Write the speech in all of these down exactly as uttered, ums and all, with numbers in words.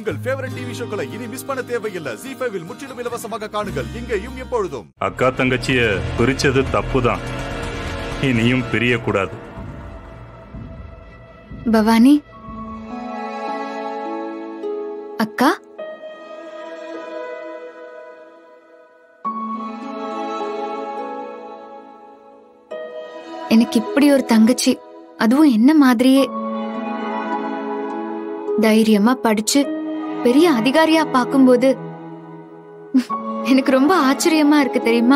உங்கள் favourite TV ஷோக்களை இனி miss பண்ண தேவையில்லை. ஜீ ஃபைவ் இல் முற்றிலும் இலவசமாக காணுங்கள். இங்கேயும் எப்பொழுதும். அக்கா தங்கச்சிய பிரிச்சது தப்புதான், இனியும் பிரியக்கூடாது. பவானி அக்கா, எனக்கு இப்படி ஒரு தங்கச்சி, அதுவும் என்ன மாதிரியே தைரியமா படிச்சு பெரிய அதிகாரியா பாக்கும்போது எனக்கு ரொம்ப ஆச்சரியமா இருக்கு தெரியுமா?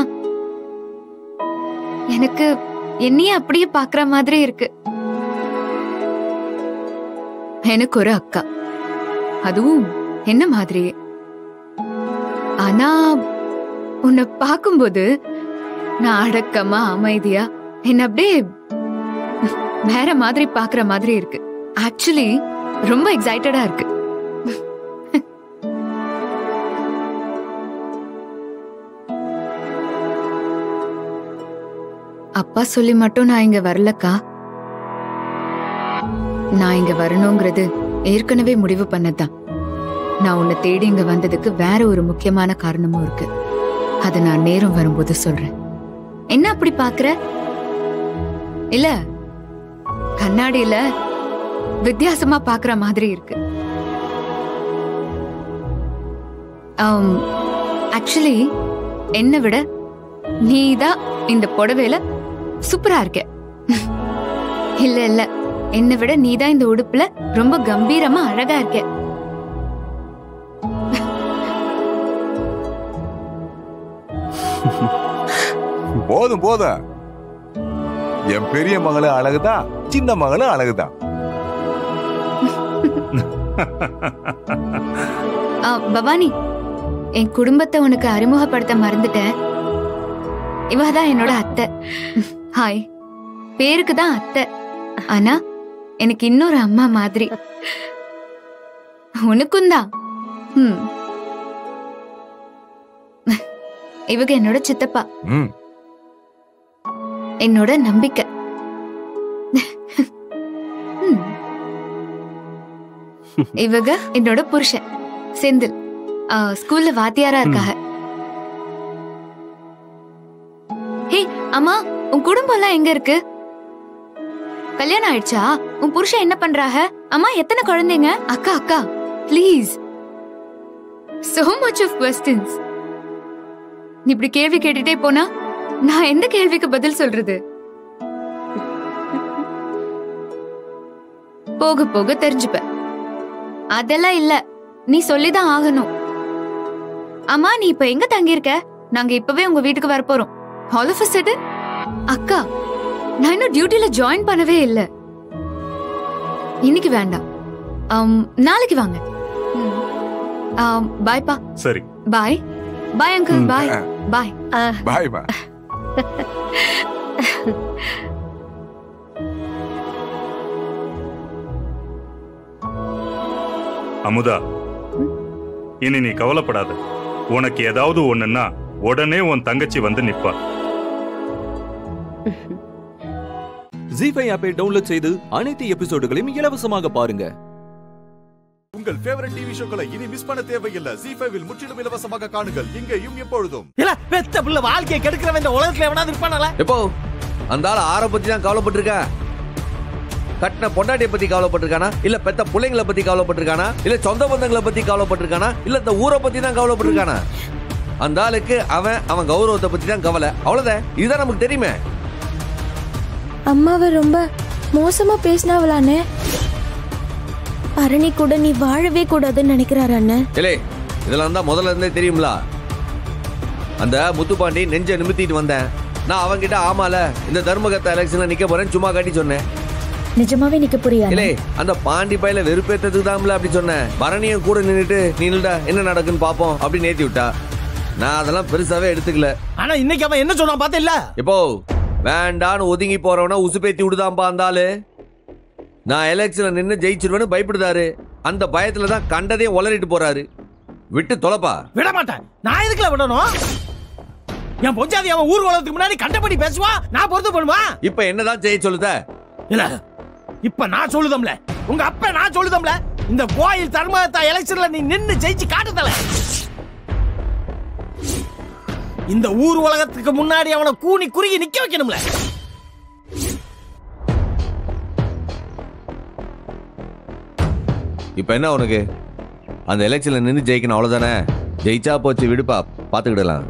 எனக்கு என்னையே அப்படியே பாக்குற மாதிரி இருக்கு. எனக்கு ஒரு அக்கா, அதுவும் என்ன மாதிரியே. ஆனா உன்னை பாக்கும்போது நான் அடக்கமா அமைதியா என்ன அப்படியே வேற மாதிரி பாக்குற மாதிரி இருக்கு. ஆக்சுவலி ரொம்ப எக்ஸைட்டடா இருக்கு. அப்பா சொல்லி மட்டும் நான் இங்க வரலக்கா. நான் இங்க வரணுங்கிறது ஏற்கனவே முடிவு பண்ணதான். நான் உன்னை தேடி இங்க வந்ததுக்கு வேற ஒரு முக்கியமான காரணமும் இருக்கு. அத நான் நேரம் வரும்போது சொல்றேன். என்ன அப்படி பாக்குற? இல்ல, கண்ணாடியில வித்தியாசமா பாக்குற மாதிரி இருக்கு. ஆக்சுவலி என்னை விட நீதான் இந்த புடவையில சூப்பரா இருக்க. இல்ல இல்ல, என்னை விட நீதான் இந்த உடுப்புல ரொம்ப கம்பீரமா அழகா இருக்க. போதும் போதும். என் பெரிய மகளும் அழகுதான், சின்ன மகளும் அழகுதான். பவானி, என் குடும்பத்தை உனக்கு அறிமுகப்படுத்த மறந்துட்டேன். இவதான் என்னோட அத்தை. ஹாய். பேருக்கு தான் அத்தை, ஆனா எனக்கு இன்னொரு அம்மா மாதிரி. உனக்கும் தான். இவங்க என்னோட சித்தப்பா, என்னோட நம்பிக்கை. இவங்க என்னோட புருஷன் செந்தில், ஸ்கூல்ல வாத்தியாரா இருக்காங்க. ஹே அம்மா, உன் குடும்பம் எல்லாம் எங்க இருக்கு? கல்யாணம் ஆயிடுச்சா? உன் புருஷன் என்ன பண்றாங்க? அம்மா, எத்தனை குழந்தைங்க? அக்கா அக்கா please, so much of questions. நீ இப்படி கேள்வி கேட்டுட்டே போனா நான் எந்த கேள்விக்கு பதில் சொல்றது? போக போக தெரிஞ்சுப்ப. அதெல்லாம் இல்ல, நீ சொல்லிதான் ஆகணும். அம்மா, நீ இப்ப எங்க தங்கி இருக்க? நாங்க இப்பவே உங்க வீட்டுக்கு வர போறோம். All of a sudden? அக்கா, நான் இன்னும் டியூட்டில ஜாயின் பண்ணவே இல்ல. இன்னைக்கு வேண்டாம், நாளைக்கு வாங்க. பாய் பா. சரி, பாய் பாய் அங்கிள். பாய் பாய் பாய் மா. அமுதா, இனி நீ கவலைப்படாத. உனக்கு ஏதாவது ஒண்ணுன்னா உடனே உன் தங்கச்சி வந்து நிப்பா. ஜீ ஃபைவ் ஆப்பை டவுன்லோட் செய்து அனைத்து எபிசோடுகளையும் இலவசமாக பாருங்க. உங்கள் ஃபேவரட் டிவி ஷோக்களை இனி மிஸ் பண்ண தேவையில்லை. ஜீ ஃபைவ் இல் முற்றிலும் இலவசமாக காணுங்கள். இங்கேயும் எப்பொழுதும். இல்ல, பெத்த புள்ள வாழ்க்கையை கெடுக்கிறவன் இந்த உலகத்துல எவனாவது இருப்பானல? எப்போ அந்த ஆள ஆற பத்தி தான் கவலைப்பட்டிருக்கா? கட்டின பொண்டாட்டியை பத்தி கவலைப்பட்டிருக்கானா? இல்ல பெத்த பிள்ளைங்களை பத்தி கவலைப்பட்டிருக்கானா? இல்ல சொந்த பந்தங்களை பத்தி கவலைப்பட்டிருக்கானா? இல்ல இந்த ஊரை பத்தி தான் கவலைப்பட்டிருக்கானா? அந்த ஆளுக்கு அவன் அவன் கௌரவத்தை பத்தி தான் கவலை. அவ்வளவுதான். இதுதான் நமக்கு தெரியுமே. அம்மாவை ரொம்ப மோசமா பேசினாவளானே. பரணி கூட நீ வாழவே கூடாதுன்னு நினைக்கிறாரு அண்ணன். இல்லே, இதெல்லாம் தான் முதல்ல இருந்தே தெரியும்ல. அந்த முத்துப்பாண்டி நெஞ்ச நிமித்திட்டு வந்தேன். நான் அவங்கிட்ட ஆமால இந்த தர்மகத்த எலெக்ஷன்ல நிக்க போறேன்னு சும்மா காட்டி சொன்னேன். நிஜமாவே நிக்க புரியா? இல்லே, அந்த பாண்டி பையில வெறுப்பேற்றதுக்கு தான்ல அப்படி சொன்னேன். பரணியும் கூட நின்னுட்டு நீனுடா என்ன நடக்குன்னு பாப்போம் அப்படின்னு ஏத்தி விட்டா. நான் அதெல்லாம் பெருசாவே எடுத்துக்கல. ஆனா இன்னைக்கு அவன் என்ன சொன்னான் பாத்தே இல்ல? இப்போ வேண்டான்னு ஒதுங்கி போறவன உசுப்பேத்தி விடுதான்பா அந்த ஆளு. நான் எலெக்ஷன்ல நின்று ஜெயிச்சிருவேன்னு பயப்படுதாரு. அந்த பயத்துல தான் கண்டதையும் உளறிட்டு போறாரு. விட்டு தொலைப்பா. விட மாட்டேன். நான் எதுக்குல விடணும்? என் பொஞ்சாதி அவன் ஊர் உலகத்துக்கு முன்னாடி கண்டபடி பேசுவான், நான் பொறுத்து பண்ணுவான். இப்ப என்னதான் செய்ய சொல்லுத? இல்ல, இப்ப நான் சொல்லுதம்ல, உங்க அப்ப நான் சொல்லுதம்ல, இந்த கோயில் தர்மகர்த்தா எலெக்ஷன்ல நீ நின்னு ஜெயிச்சு காட்டுதல. இந்த ஊர் உலகத்துக்கு முன்னாடி அவனை கூனி குறுகி நிக்க வைக்கணும்ல. இப்ப என்ன உனக்கு? அந்த எலெக்ஷன்ல நின்று ஜெயிக்கணும், அவ்வளவுதானே? ஜெயிச்சா போச்சு, விடுப்பா, பாத்துக்கிடலாம்.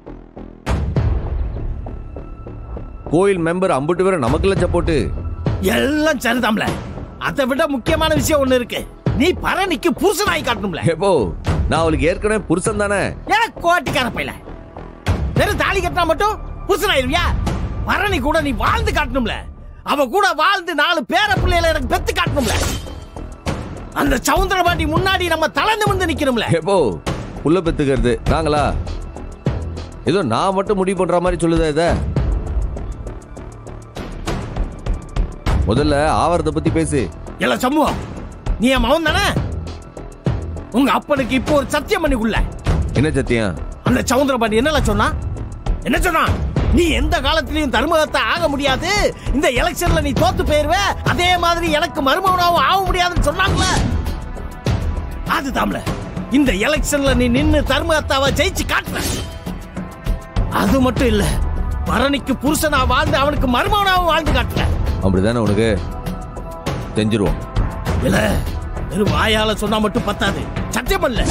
கோயில் மெம்பர் அம்புட்டு பேரும் நமக்குள்ள சப்போர்ட். எல்லாம் சரிதாம்ல. அதை விட முக்கியமான விஷயம் ஒண்ணு இருக்கு. நீ பரணிக்கு புருஷனாய் காட்டணும்ல. எப்போ? நான் அவளுக்கு ஏற்கனவே புருஷன் தானே. ஏன் கோட்டிக்கார பையல வெறும் தாலி கட்டினா மட்டும் புருஷனாயிருவியா? பரணி கூட நீ வாழ்ந்து காட்டணும்ல. அவ கூட வாழ்ந்து நாலு பேர பிள்ளைகளை எனக்கு பெத்து காட்டணும்ல. அந்த சவுந்தரபாண்டி முன்னாடி நம்ம தலை நிமிர்ந்து நிக்கணும்ல. எப்போ புள்ள பெத்துக்கிறது நாங்களா? ஏதோ நான் மட்டும் முடிவு பண்ற மாதிரி சொல்லுதா? இத முதல்ல ஆவரத்தை பத்தி பேசு. இல்ல சம்பவம், நீ என் மகன் தானே? உங்க அப்பனுக்கு இப்போ ஒரு சத்தியம் பண்ணிக்குள்ள. என்ன சத்தியம்? அந்த சவுந்தரபாண்டி என்னல சொன்னா? என்ன சொன்னா? நீ எந்த காலத்திலையும் தர்மகர்த்தா ஆக முடியாது, இந்த எலெக்ஷன்ல நீ தோத்து போயிருவ, அதே மாதிரி எனக்கு மருமகனாவும் ஆக முடியாதுன்னு சொன்னாங்களே. அதுதான்ல இந்த எலெக்ஷன்ல நீ நின்னு தர்மகர்த்தாவை ஜெயிச்சு காட்டுற. அது மட்டும் இல்ல, பரணிக்கு புருஷனா வாழ்ந்து அவனுக்கு மருமகனாவும் வாழ்ந்து காட்டுற. அப்படிதானே? உனக்கு செஞ்சிருவோம். இல்ல வெறும் வாயால சொன்னா மட்டும் பத்தாது. சத்தியம் பண்ணல.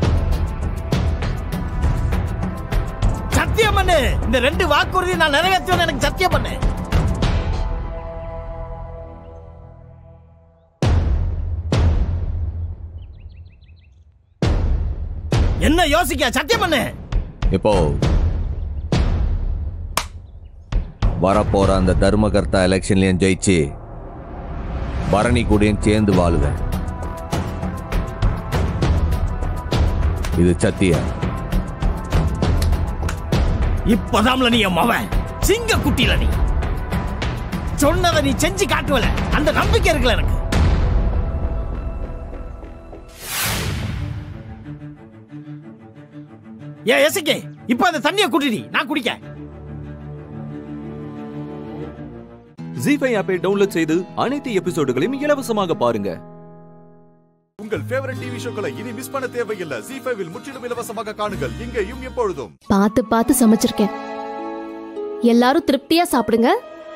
சத்தியம் பண்ணு. இந்த ரெண்டு வாக்குறுதி நான் நிறைவேற்றுவேன். எனக்கு சத்தியம் பண்ணு. என்ன யோசிக்க? சத்தியம் பண்ணு. இப்போ வரப்போற அந்த தர்மகர்த்தா எலெக்ஷன்லயும் ஜெயிச்சு பரணி கூடயும் சேர்ந்து வாழுவேன். இது சத்தியம். இப்பதாம்ல நீ என் மவன். சிங்க குட்டில நீ சொன்னதை நீ செஞ்சு காட்டுவல. அந்த நம்பிக்கை இருக்குல்ல எனக்கு. ஏ எசக்கே, இப்ப அந்த தண்ணியை குடிடி, நான் குடிக்க. ஜீ ஃபைவ் ஆப்பை டவுன்லோட் செய்து அனைத்து எபிசோடுகளையும் இலவசமாக பாருங்க. உங்கள் ஃபேவரட் டிவி ஷோக்களை இனி மிஸ் பண்ண தேவையில்லை. ஜீ ஃபைவ் இல் முற்றிலும் இலவசமாக காணுங்கள், இங்கேயும் எப்பொழுதும். பார்த்து பார்த்து சமைச்சிருக்கேன். எல்லாரும் திருப்தியா சாப்பிடுங்க.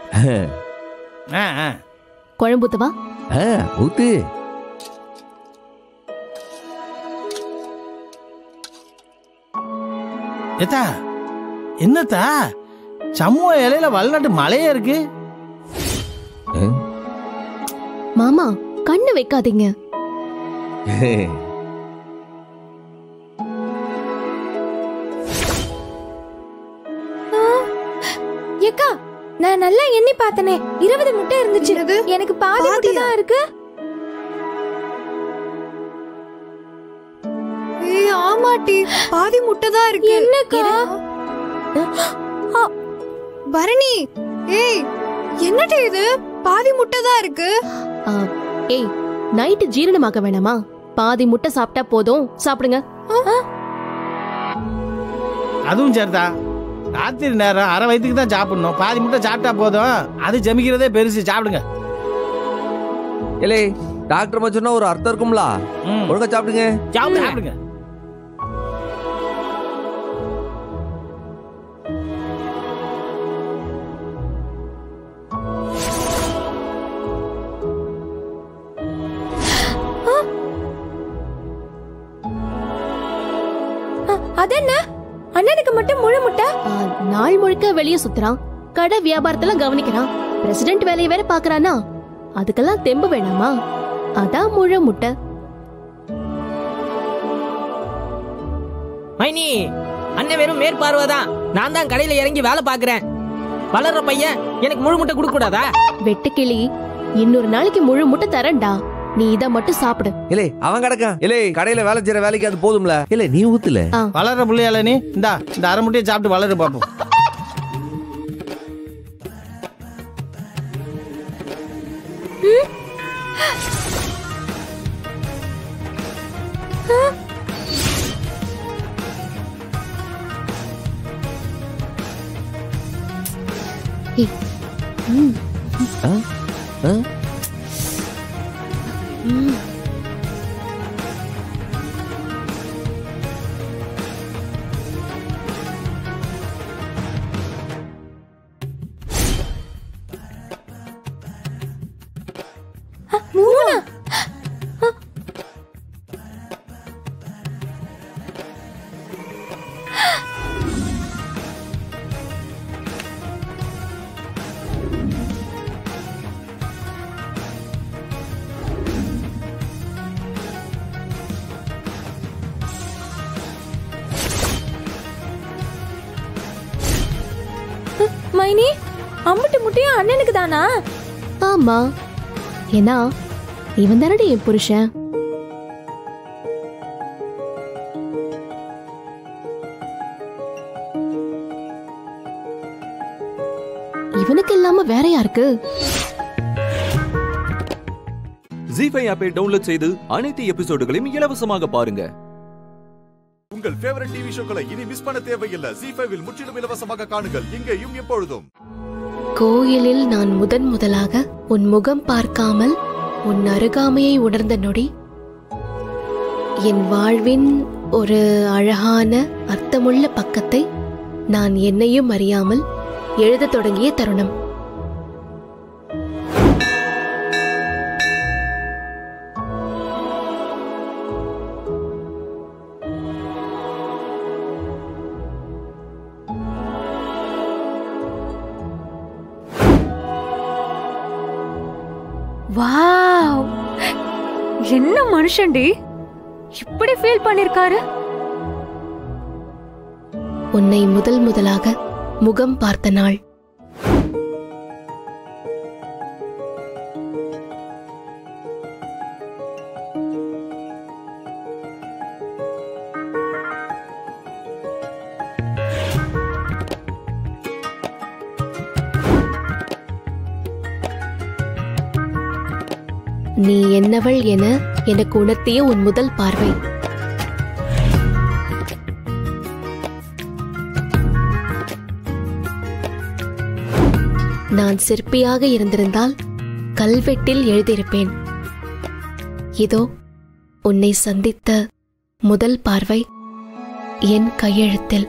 குழம்பு ஊத்தவா? ஊத்து. ஏத்தா, என்னத்தா சமூக இலையில வல்நாட்டு மலையே இருக்கு. மாமா கண்ணு வைக்காதீங்க. ஏக்கா, நான் நல்லா எண்ணி பார்த்தனே, இருபது முட்டை இருந்துச்சு. எனக்கு பாதி முட்டை தான் இருக்கு. ஏய் ஆமாட்டி, பாதி முட்டை தான் இருக்கு. என்னக்கா? பரணி, ஏய் என்னடி இது? பாதி முட்டை தான் இருக்கு. ஏய், நைட்டு ஜீரணமாக்க வேணாமா? பாதி முட்டை சாப்பிட்டா போதும், சாப்பிடுங்க. அதுவும் சரிதான். ராத்திரி நேரம் அரை வயிற்றுக்கு தான் சாப்பிடணும். பாதி முட்டை சாப்பிட்டா போதும், அது ஜமிக்கிறதே பெருசு. சாப்பிடுங்க. இல்லை, டாக்டர் சொன்னா ஒரு அர்த்தம் இருக்கும்ல. ஒழுங்கா சாப்பிடுங்க. சாப்பிடுங்க. அதென்ன? அண்ணனுக்கு மட்டும் முழு முட்டை? நாள் முழுக்க வெளியே சுத்துறான், கடை வியாபாரத்துல கவனிக்கிறான், பிரசிடென்ட் வேலையை வேற பாக்குறானா, அதுக்கெல்லாம் தெம்பு வேணாமா? அதான் முழு முட்டை. மைனி, அண்ணன் வெறும் மேற்பார்வைதான். நான் தான் கடையில இறங்கி வேலை பாக்குறேன். வளர்ற பையன் எனக்கு முழு முட்டை கொடுக்க கூடாதா? வெட்டுக்கிளி, இன்னொரு நாளைக்கு முழு முட்டை தரேன்டா. நீ இத மட்டும் சாப்பிடு. இல்லை, அவன் கிடக்கான். இல்லை, கடையில வேலை செய்யற வேலைக்கு அது போதும்ல. இல்லை, நீ ஊத்துல. வளர்ற புள்ளையால நீ இந்தா இந்த அரை முட்டையை சாப்பிட்டு வளரு பாப்போம். மைனி அம்புட்டு முட்டையும் அண்ணனுக்கு தானா? ஆமா, ஏன்னா இவன் தானடி என் புருஷன். இவனுக்கு இல்லாம வேற யாருக்கு? ஜீ ஃபைவ் ஆப்பை டவுன்லோட் செய்து அனைத்து எபிசோடுகளையும் இலவசமாக பாருங்க. உங்கள் ஃபேவரட் டிவி ஷோக்களை இனி மிஸ் பண்ண தேவையில்லை. ஜீ ஃபைவ் இல் முற்றிலும் இலவசமாக காணுங்கள் இங்கேயும் எப்பொழுதும். கோயிலில் நான் முதன் முதலாக உன் முகம் பார்க்காமல் உன் அருகாமையை உணர்ந்த நொடி என் வாழ்வின் ஒரு அழகான அர்த்தமுள்ள பக்கத்தை நான் என்னையும் அறியாமல் எழுதத் தொடங்கிய தருணம். வாவ், என்ன மனுஷன்டி இப்படி ஃபீல் பண்ணிருக்காரு? உன்னை முதல் முதலாக முகம் பார்த்த நாள். நீ என்னவள் என எனக்கு உணர்த்திய உன் முதல் பார்வை. நான் சிற்பியாக இருந்திருந்தால் கல்வெட்டில் எழுதியிருப்பேன். இதோ உன்னை சந்தித்த முதல் பார்வை என் கையெழுத்தில்.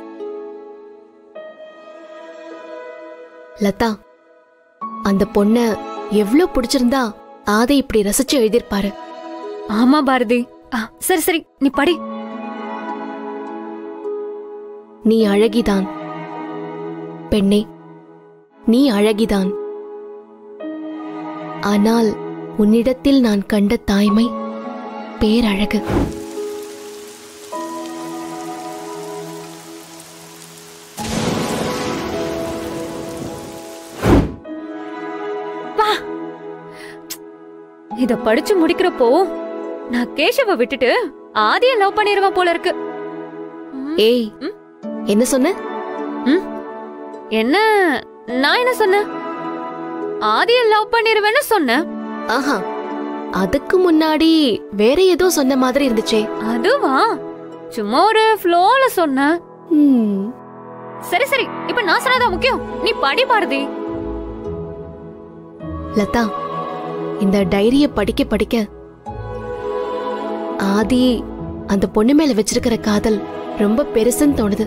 லதா, அந்த பொண்ண எவ்வளவு பிடிச்சிருந்தா ஆதி இப்படி ரசிச்சு எழுதியிருப்பாரு. ஆமா பாரதி. சரி சரி, நீ படி. நீ அழகிதான் பெண்ணே, நீ அழகிதான். ஆனால் உன்னிடத்தில் நான் கண்ட தாய்மை பேரழகு. இத படிச்சு முடிக்கிறப்போ நான் கேஷவ விட்டுட்டு ஆதிய லவ் பண்ணிருவேன் போல இருக்கு. ஏய், என்ன சொன்ன? என்ன? நான் என்ன சொன்னேன்? ஆதிய லவ் பண்ணிருவேன்னு சொன்னேன். ஆஹா, அதுக்கு முன்னாடி வேற ஏதோ சொன்ன மாதிரி இருந்துச்சே. அதுவா? சும்மா ஒரு ஃப்ளோல சொன்னேன். சரி சரி, இப்ப நான் சொன்னதா முக்கியம். நீ படி பாரதி. லதா, இந்த டைரிய படிக்க படிக்க ஆதி அந்த பொண்ணு மேல வச்சிருக்கிற காதல் ரொம்ப பெருசுன்னு தோணுது.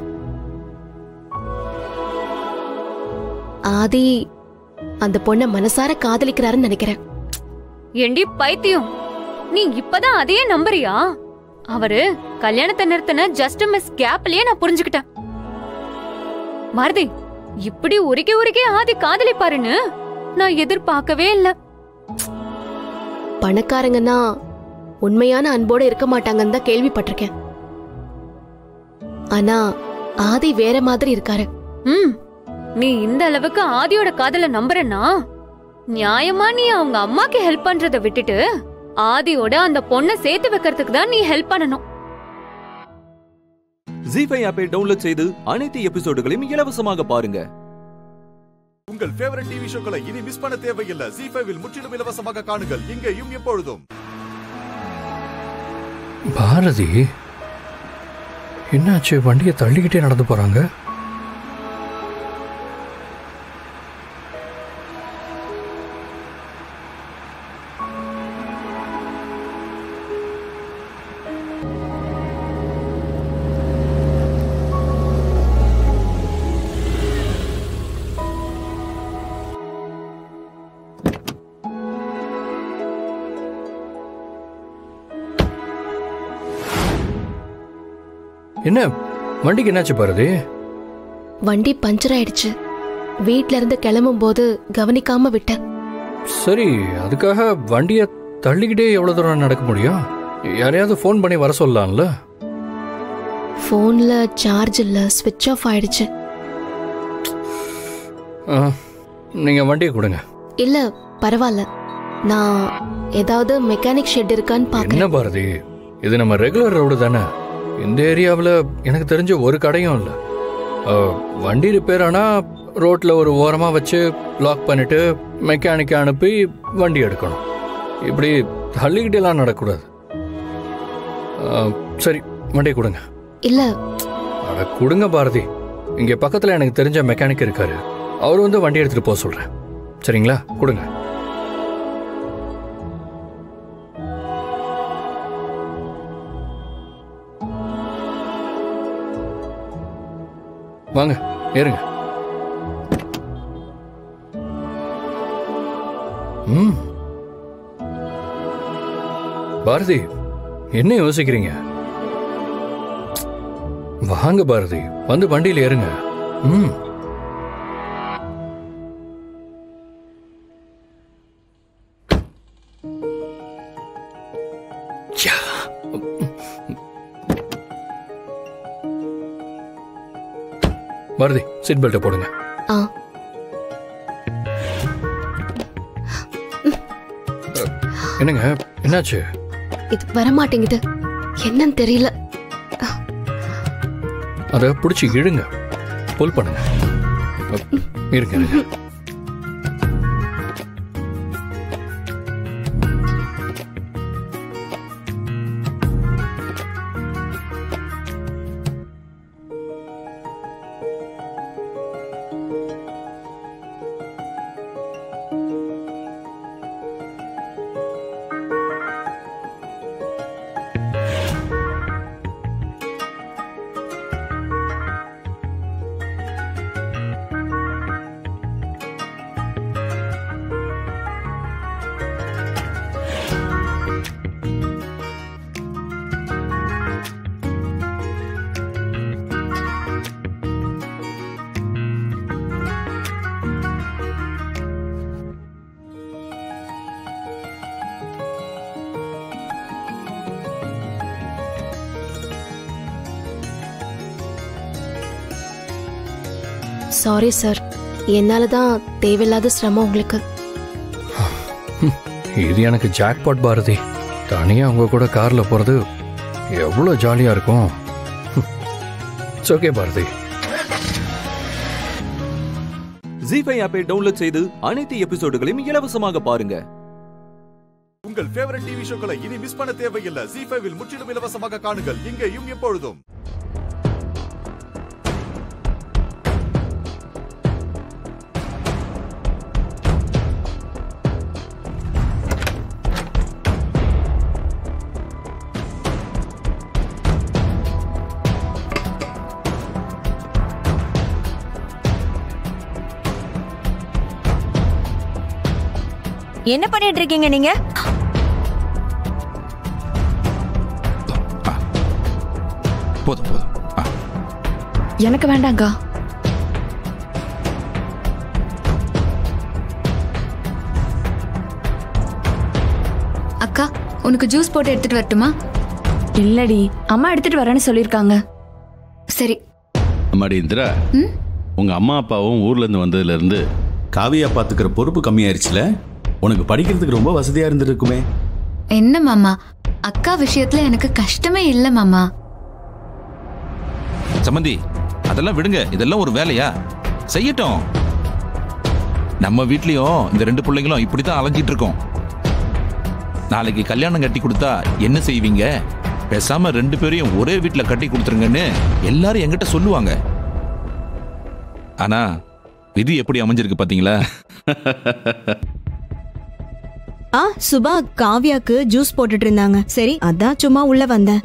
ஆதி அந்த பொண்ண மனசார காதலிக்கிறாருன்னு நினைக்கிறேன். ஏண்டி பைத்தியம், நீ இப்பதான் அதையே நம்புறியா? அவரு கல்யாணத்தை நிறுத்தின ஜஸ்ட் மிஸ் கேப்லயே நான் புரிஞ்சுக்கிட்டேன். பாரதி, இப்படி உருகி உருகி ஆதி காதலிப்பாருன்னு நான் எதிர்பார்க்கவே இல்ல. பணக்காரங்கன்னா உண்மையான அன்போட இருக்க மாட்டாங்கன்னு தான் கேள்விப்பட்டிருக்கேன். ஆனா ஆதி வேற மாதிரி இருக்காரு. ம், நீ இந்த அளவுக்கு ஆதியோட காதல நம்புறன்னா நியாயமா நீ அவங்க அம்மாக்கு ஹெல்ப் பண்றதை விட்டுட்டு ஆதியோட அந்த பொண்ணை சேர்த்து வைக்கிறதுக்கு தான் நீ ஹெல்ப் பண்ணணும். ஜீ ஃபைவ் ஆப்பை டவுன்லோட் செய்து அனைத்து எபிசோடுகளையும் இலவசமாக பாருங்க. உங்கள் ஃபேவரட் டிவி ஷோக்களை இனி மிஸ் பண்ண தேவையில்லை. ஜீ ஃபைவ் இல் முற்றிலும் இலவசமாக காணுங்கள் இங்கேயும் எப்பொழுதும். பாரதி, என்னாச்சு? வண்டியை தள்ளிக்கிட்டே நடந்து போறாங்க. என்ன வண்டிக்கு என்னாச்சு பாரதி? வண்டி பஞ்சர் ஆயிடுச்சு. வீட்ல இருந்து கிளம்பும் போது கவனிக்காம விட்டேன். சரி, அதுக்காக வண்டியை தள்ளிக்கிட்டே எவ்வளவு தூரம் நடக்க முடியும்? யாரையாவது ஃபோன் பண்ணி வர சொல்லலாம்ல? போன்ல சார்ஜ் இல்ல, ஸ்விட்ச் ஆஃப் ஆயிடுச்சு. நீங்க வண்டியை கொடுங்க. இல்ல பரவாயில்ல, நான் ஏதாவது மெக்கானிக் ஷெட் இருக்கான்னு என்ன பாக்கிறேன். பாரதி, இது நம்ம ரெகுலர் ரோடு தானே. இந்த ஏரியாவில் எனக்கு தெரிஞ்ச ஒரு கடையும் இல்லை. வண்டி ரிப்பேர் ஆனால் ரோட்டில் ஒரு ஓரமாக வச்சு லாக் பண்ணிட்டு மெக்கானிக்கை அனுப்பி வண்டி எடுக்கணும். இப்படி தள்ளிக்கிட்டெல்லாம் நடக்கூடாது. சரி, வண்டியை கொடுங்க. இல்ல அட கொடுங்க பாரதி, இங்கே பக்கத்தில் எனக்கு தெரிஞ்ச மெக்கானிக் இருக்காரு. அவர் வந்து வண்டி எடுத்துகிட்டு போக சொல்கிறேன். சரிங்களா? கொடுங்க. வாங்க ஏறுங்க. ம் பாரதி, என்ன யோசிக்கிறீங்க? வாங்க பாரதி, வந்து வண்டியில் ஏறுங்க. ம் பாரதி, சீட் பெல்ட்டை போடுங்க. ஆ என்னங்க என்னாச்சு? இது வர மாட்டேங்குது, என்னன்னு தெரியல. அதை பிடிச்சி இழுங்க, புல் பண்ணுங்க. இருங்க இருங்க. சாரி சார், என்னால தான் தேவையில்லாத சிரமம் உங்களுக்கு. இது எனக்கு ஜாக்பாட் பாரதி. தனியா உங்க கூட கார்ல போறது எவ்வளவு ஜாலியா இருக்கும். It's okay Bharathi. Zee five ஆப்பை டவுன்லோட் செய்து அனைத்து எபிசோடுகளையும் இலவசமாக பாருங்க. உங்கள் ஃபேவரட் டிவி ஷோக்களை இனி மிஸ் பண்ண தேவையில்லை. ஜீ ஃபைவ் இல் முற்றிலும் இலவசமாக காணுங்கள், இங்கேயும் எப்பொழுதும். என்ன பண்ணிட்டு இருக்கீங்க நீங்க? போதும் போதும். எனக்கு வேண்டாங்க. அக்கா, உனக்கு ஜூஸ் போட்டு எடுத்துட்டு வரட்டுமா? இல்லடி, அம்மா எடுத்துட்டு வரேன்னு சொல்லிருக்காங்க. சரி. அம்மாடி இந்திரா, உங்க அம்மா அப்பாவும் ஊர்ல இருந்து வந்ததுல இருந்து காவியா பாத்துக்கிற பொறுப்பு கம்மியாயிருச்சுல. உனக்கு படிக்கிறதுக்கு ரொம்ப வசதியா இருந்திருக்குமே. என்ன மாமா, அக்கா விஷயத்துல எனக்கு கஷ்டமே இல்ல மாமா. சம்பந்தி, அதெல்லாம் விடுங்க. இதெல்லாம் ஒரு வேலையா? செய்யட்டும். நம்ம வீட்லயும் இந்த ரெண்டு பிள்ளைங்களும் இப்படித்தான் அலைஞ்சிட்டு இருக்கோம். நாளைக்கு கல்யாணம் கட்டி கொடுத்தா என்ன செய்வீங்க? பேசாம ரெண்டு பேரையும் ஒரே வீட்டுல கட்டி கொடுத்துருங்கன்னு எல்லாரும் என்கிட்ட சொல்லுவாங்க. ஆனா விதி எப்படி அமைஞ்சிருக்கு பாத்தீங்களா? ஆ, சுபா காவியாக்கு ஜூஸ் போட்டுட்டு இருந்தாங்க. சரி, அதான் சும்மா உள்ள வந்தேன்.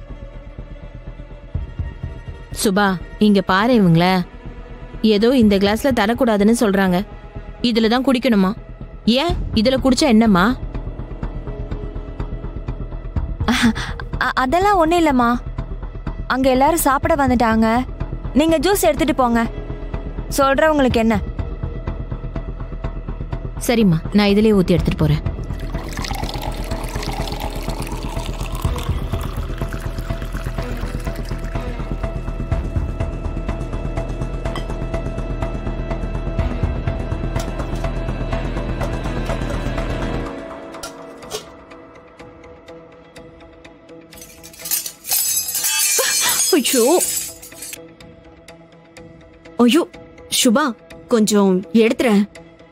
சுபா, இங்க பாரு, இவங்கள ஏதோ இந்த கிளாஸ்ல தரக்கூடாதுன்னு சொல்றாங்க. இதுல தான் குடிக்கணுமா? ஏன் இதுல குடிச்சா என்னம்மா? அதெல்லாம் ஒண்ணும் இல்லம்மா. அங்க எல்லாரும் சாப்பிட வந்துட்டாங்க. நீங்க ஜூஸ் எடுத்துட்டு போங்க. சொல்றவங்களுக்கு என்ன? சரிம்மா, நான் இதுலயே ஊத்தி எடுத்துட்டு போறேன். ஐயோ ஐயோ சுபா கொஞ்சம் எடுத்துறேன்.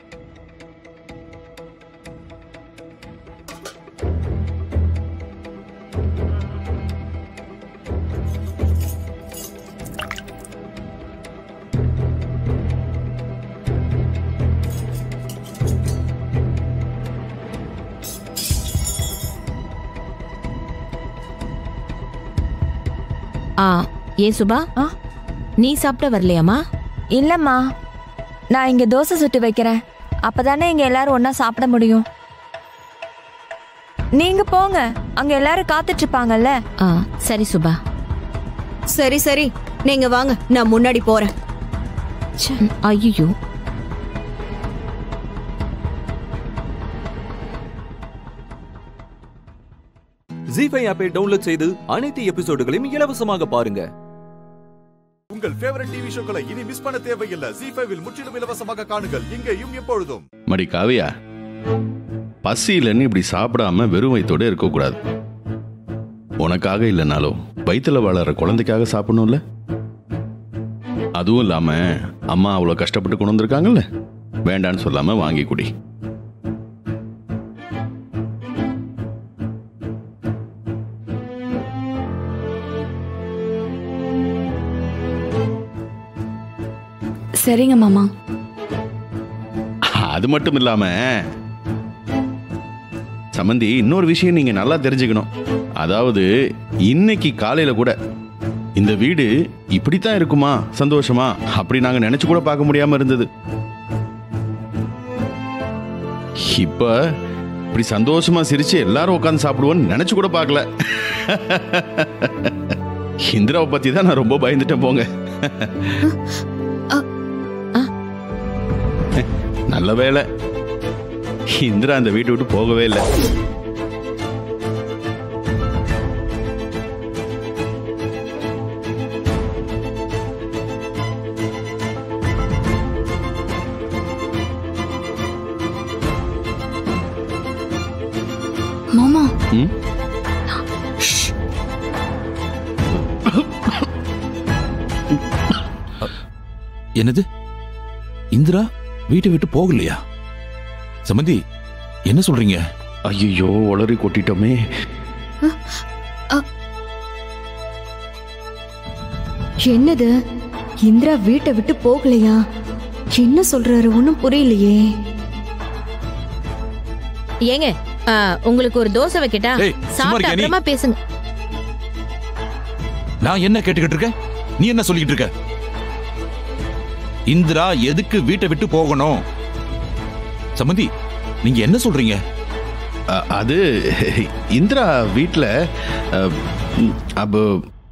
ஆ ஏன் சுபா நீ சாப்பிட வரலையாமா? இல்லம்மா, நான் இங்க தோசை சுட்டு வைக்கிறேன். அப்பதானே இங்க எல்லாரும் ஒண்ணா சாப்பிட முடியும். நீங்க போங்க, அங்க எல்லாரும் காத்துட்டு இருப்பாங்கல்ல. ஆ சரி சுபா. சரி சரி நீங்க வாங்க, நான் முன்னாடி போறேன். ஐயோ ஜீ ஃபைவ் ஆப்பை டவுன்லோட் செய்து அனைத்து எபிசோடுகளையும் இலவசமாக பாருங்க. உங்கள் ஃபேவரட் டிவி ஷோக்களை இனி மிஸ் பண்ண தேவையில்லை. ஜீ ஃபைவ் இல் முற்றிலும் இலவசமாக காணுங்கள், இங்கேயும் எப்பொழுதும். மடி காவியா, பசியிலன்னு இப்படி சாப்பிடாம வெறும் வயித்தோட இருக்கக்கூடாது. உனக்காக இல்லைனாலும் வயிற்றுல வளர குழந்தைக்காக சாப்பிடணும்ல. அதுவும் இல்லாம அம்மா அவ்வளோ கஷ்டப்பட்டு கொண்டு வந்திருக்காங்கல்ல, வேண்டான்னு சொல்லாம வாங்கி குடி. சரிங்க மாமா. அது மட்டும் இல்லாம சமந்தி, இன்னொரு விஷயம் நீங்க நல்லா தெரிஞ்சுக்கணும். அதாவது இன்னைக்கு காலையில கூட இந்த வீடு இப்படித்தான் இருக்குமா சந்தோஷமா அப்படி நாங்க நினைச்சு கூட பார்க்க முடியாம இருந்தது. இப்ப இப்படி சந்தோஷமா சிரிச்சு எல்லாரும் உட்காந்து சாப்பிடுவோன்னு நினைச்சு கூட பார்க்கல. இந்திராவை பத்தி தான் நான் ரொம்ப பயந்துட்டேன் போங்க. நல்ல வேலை இந்திரா அந்த வீட்டை விட்டு போகவே இல்லை. மாமா என்னது? இந்திரா வீட்டை விட்டு போகலையா? சமந்தி என்ன சொல்றீங்க? ஐயோ, உளறி கொட்டிட்டோமே. என்னது? இந்திரா வீட்டை விட்டு போகலையா? என்ன சொல்றாரு? ஒன்னும் புரியலையே. ஏங்க ஆ, உங்களுக்கு ஒரு தோசை வைக்கட்டா? சாப்பிட்டு அப்புறமா பேசுங்க. நான் என்ன கேட்டுக்கிட்டு இருக்கேன், நீ என்ன சொல்லிக்கிட்டு இருக்க? இந்திரா எதுக்கு வீட்டை விட்டு போகணும்? சமந்தி நீங்க என்ன சொல்றீங்க? அது இந்திரா வீட்டில் அப்போ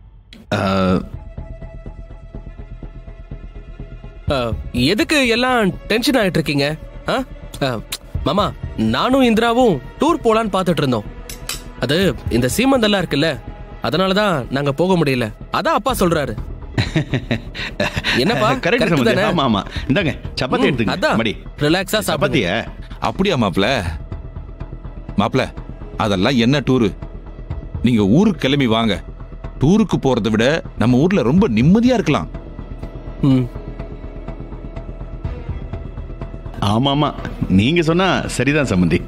எதுக்கு எல்லாம் டென்ஷன் ஆயிட்டு இருக்கீங்க? மாமா, நானும் இந்திராவும் டூர் போலான்னு பார்த்துட்டு இருந்தோம். அது இந்த சீமந்தெல்லாம் இருக்குல்ல, அதனாலதான் நாங்க போக முடியல. அதான் அப்பா சொல்றாரு. என்னப்பா? கரெக்ட் சமந்தி. ஆமா ஆமா, இந்தாங்க சப்பாத்தி எடுத்துங்க. அதான் மடி ரிலாக்ஸா சப்பாத்தியா? அப்படியா மாப்ள? மாப்ள அதெல்லாம் என்ன டூரு? நீங்க ஊருக்கு கிளம்பி வாங்க. டூருக்கு போறதை விட நம்ம ஊர்ல ரொம்ப நிம்மதியா இருக்கலாம். ஆமாமா, நீங்க சொன்னா சரிதான் சம்பந்தி.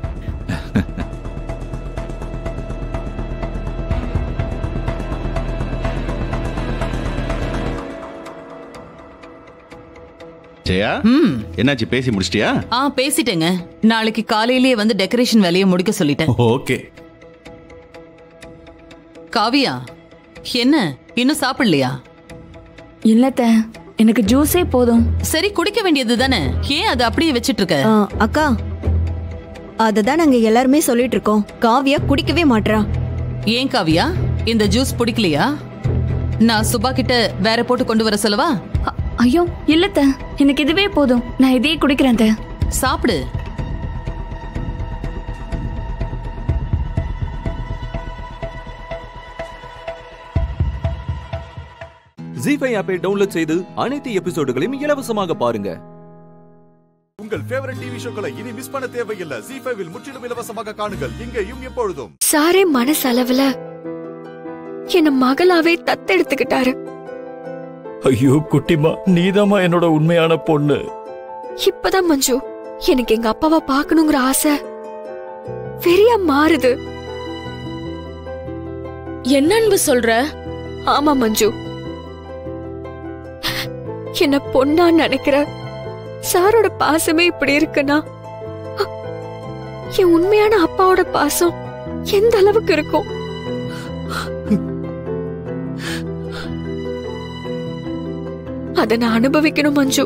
ஜெயா, என்னாச்சு, பேசி முடிச்சிட்டியா? ஆ பேசிட்டேங்க. நாளைக்கு காலையிலேயே வந்து டெக்கரேஷன் வேலையை முடிக்க சொல்லிட்டேன். ஓகே. காவியா, என்ன இன்னும் சாப்பிடலையா? இல்லத்த, எனக்கு ஜூஸே போதும். சரி, குடிக்க வேண்டியது தானே, ஏன் அதை அப்படியே வச்சிட்டு இருக்க? அக்கா, அததான் நாங்க எல்லாருமே சொல்லிட்டு இருக்கோம். காவியா குடிக்கவே மாட்றா. ஏன் காவியா, இந்த ஜூஸ் பிடிக்கலையா? நான் சுபா கிட்ட வேற போட்டு கொண்டு வர சொல்லவா? ஐயோ இல்லத்த, எனக்கு இதுவே போதும். நான் இதையே குடிக்கிறேன். சாப்பிடு. ஜீ ஃபைவ் ஆப்பை டவுன்லோட் செய்து அனைத்து எபிசோடுகளையும் இலவசமாக பாருங்க. உங்கள் ஃபேவரட் டிவி ஷோக்களை இனி மிஸ் பண்ண தேவையில்லை. ஜீ ஃபைவ் இல் முற்றிலும் இலவசமாக காணுங்கள், இங்கேயும் எப்பொழுதும். சாரே மனசளவுல என்ன மகளாவே தத்தெடுத்துக்கிட்டாரு. ஐயோ குட்டிமா, நீதாம்மா என்னோட உண்மையான பொண்ணு. இப்பதான் மஞ்சு எனக்கு எங்க அப்பாவை பார்க்கணுங்கிற ஆசை பெரிய மாறுது. என்ன அன்பு சொல்ற? ஆமா மஞ்சு, என்ன பொண்ணா நினைக்கிற சாரோட பாசமே இப்படி இருக்குன்னா என் உண்மையான அப்பாவோட பாசம் எந்த அளவுக்கு இருக்கும்? அத நான் அனுபவிக்கணும் மஞ்சு.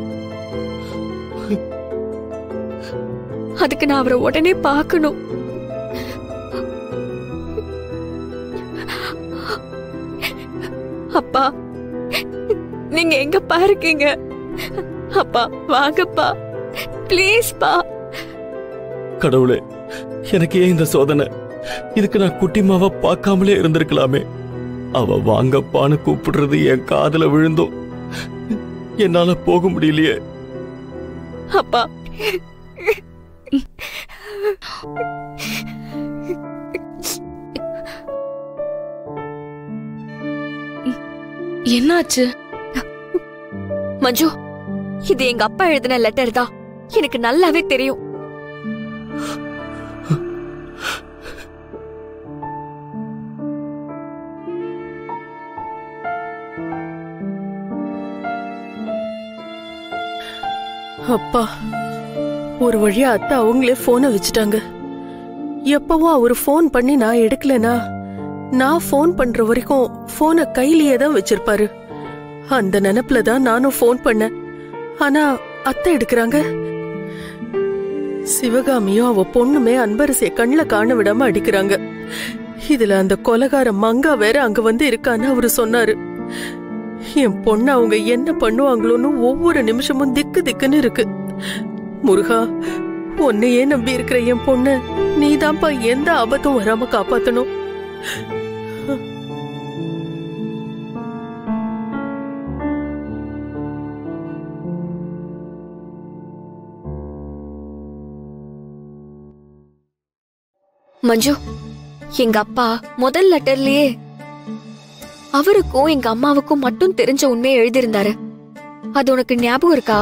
அதுக்கு நான் அவரை உடனே பார்க்கணும். அப்பா, நீங்க எங்க பாருக்கீங்க? அப்பா வாங்கப்பா, ப்ளீஸ் பா. கடவுளே, எனக்கு ஏன் இந்த சோதனை? இதுக்கு நான் குட்டிமாவை பார்க்காமலே இருந்திருக்கலாமே. அவ வாங்கப்பான்னு கூப்பிடுறது என் காதுல விழுந்தோம். என்னால போக முடியலையே. அப்பா, என்னாச்சு மஞ்சு? இது எங்க அப்பா எழுதின லெட்டர் தான். எனக்கு நல்லாவே தெரியும். அப்பா, ஒரு வழியா அத்தை அவங்களே போனை வச்சுட்டாங்க. எப்பவும் அவரு போன் பண்ணி நான் எடுக்கலனா நான் போன் பண்ற வரைக்கும் போனை கையிலேயே தான் வச்சிருப்பாரு. அந்த நினைப்புல தான் நானும் போன் பண்ணேன். ஆனா அத்தை எடுக்கிறாங்க. சிவகாமியும் அவ பொண்ணுமே அன்பரசிய கண்ணுல காண விடாம அடிக்கிறாங்க. இதுல அந்த கொலகார மங்கா வேற அங்க வந்து இருக்கான்னு அவரு சொன்னாரு. என் பொண்ணு அவங்க என்ன பண்ணுவாங்களோன்னு ஒவ்வொரு நிமிஷமும் திக்கு திக்குன்னு இருக்கு. முருகா, உன்னையே நம்பி இருக்கிற என் பொண்ணு நீதான்ப்பா எந்த ஆபத்தும் வராம காப்பாத்தணும். மஞ்சு, எங்க அப்பா முதல் லெட்டர்லயே அவருக்கும் எங்க அம்மாவுக்கும் மட்டும் தெரிஞ்ச உண்மையை எழுதியிருந்தாரு. அது உனக்கு ஞாபகம் இருக்கா?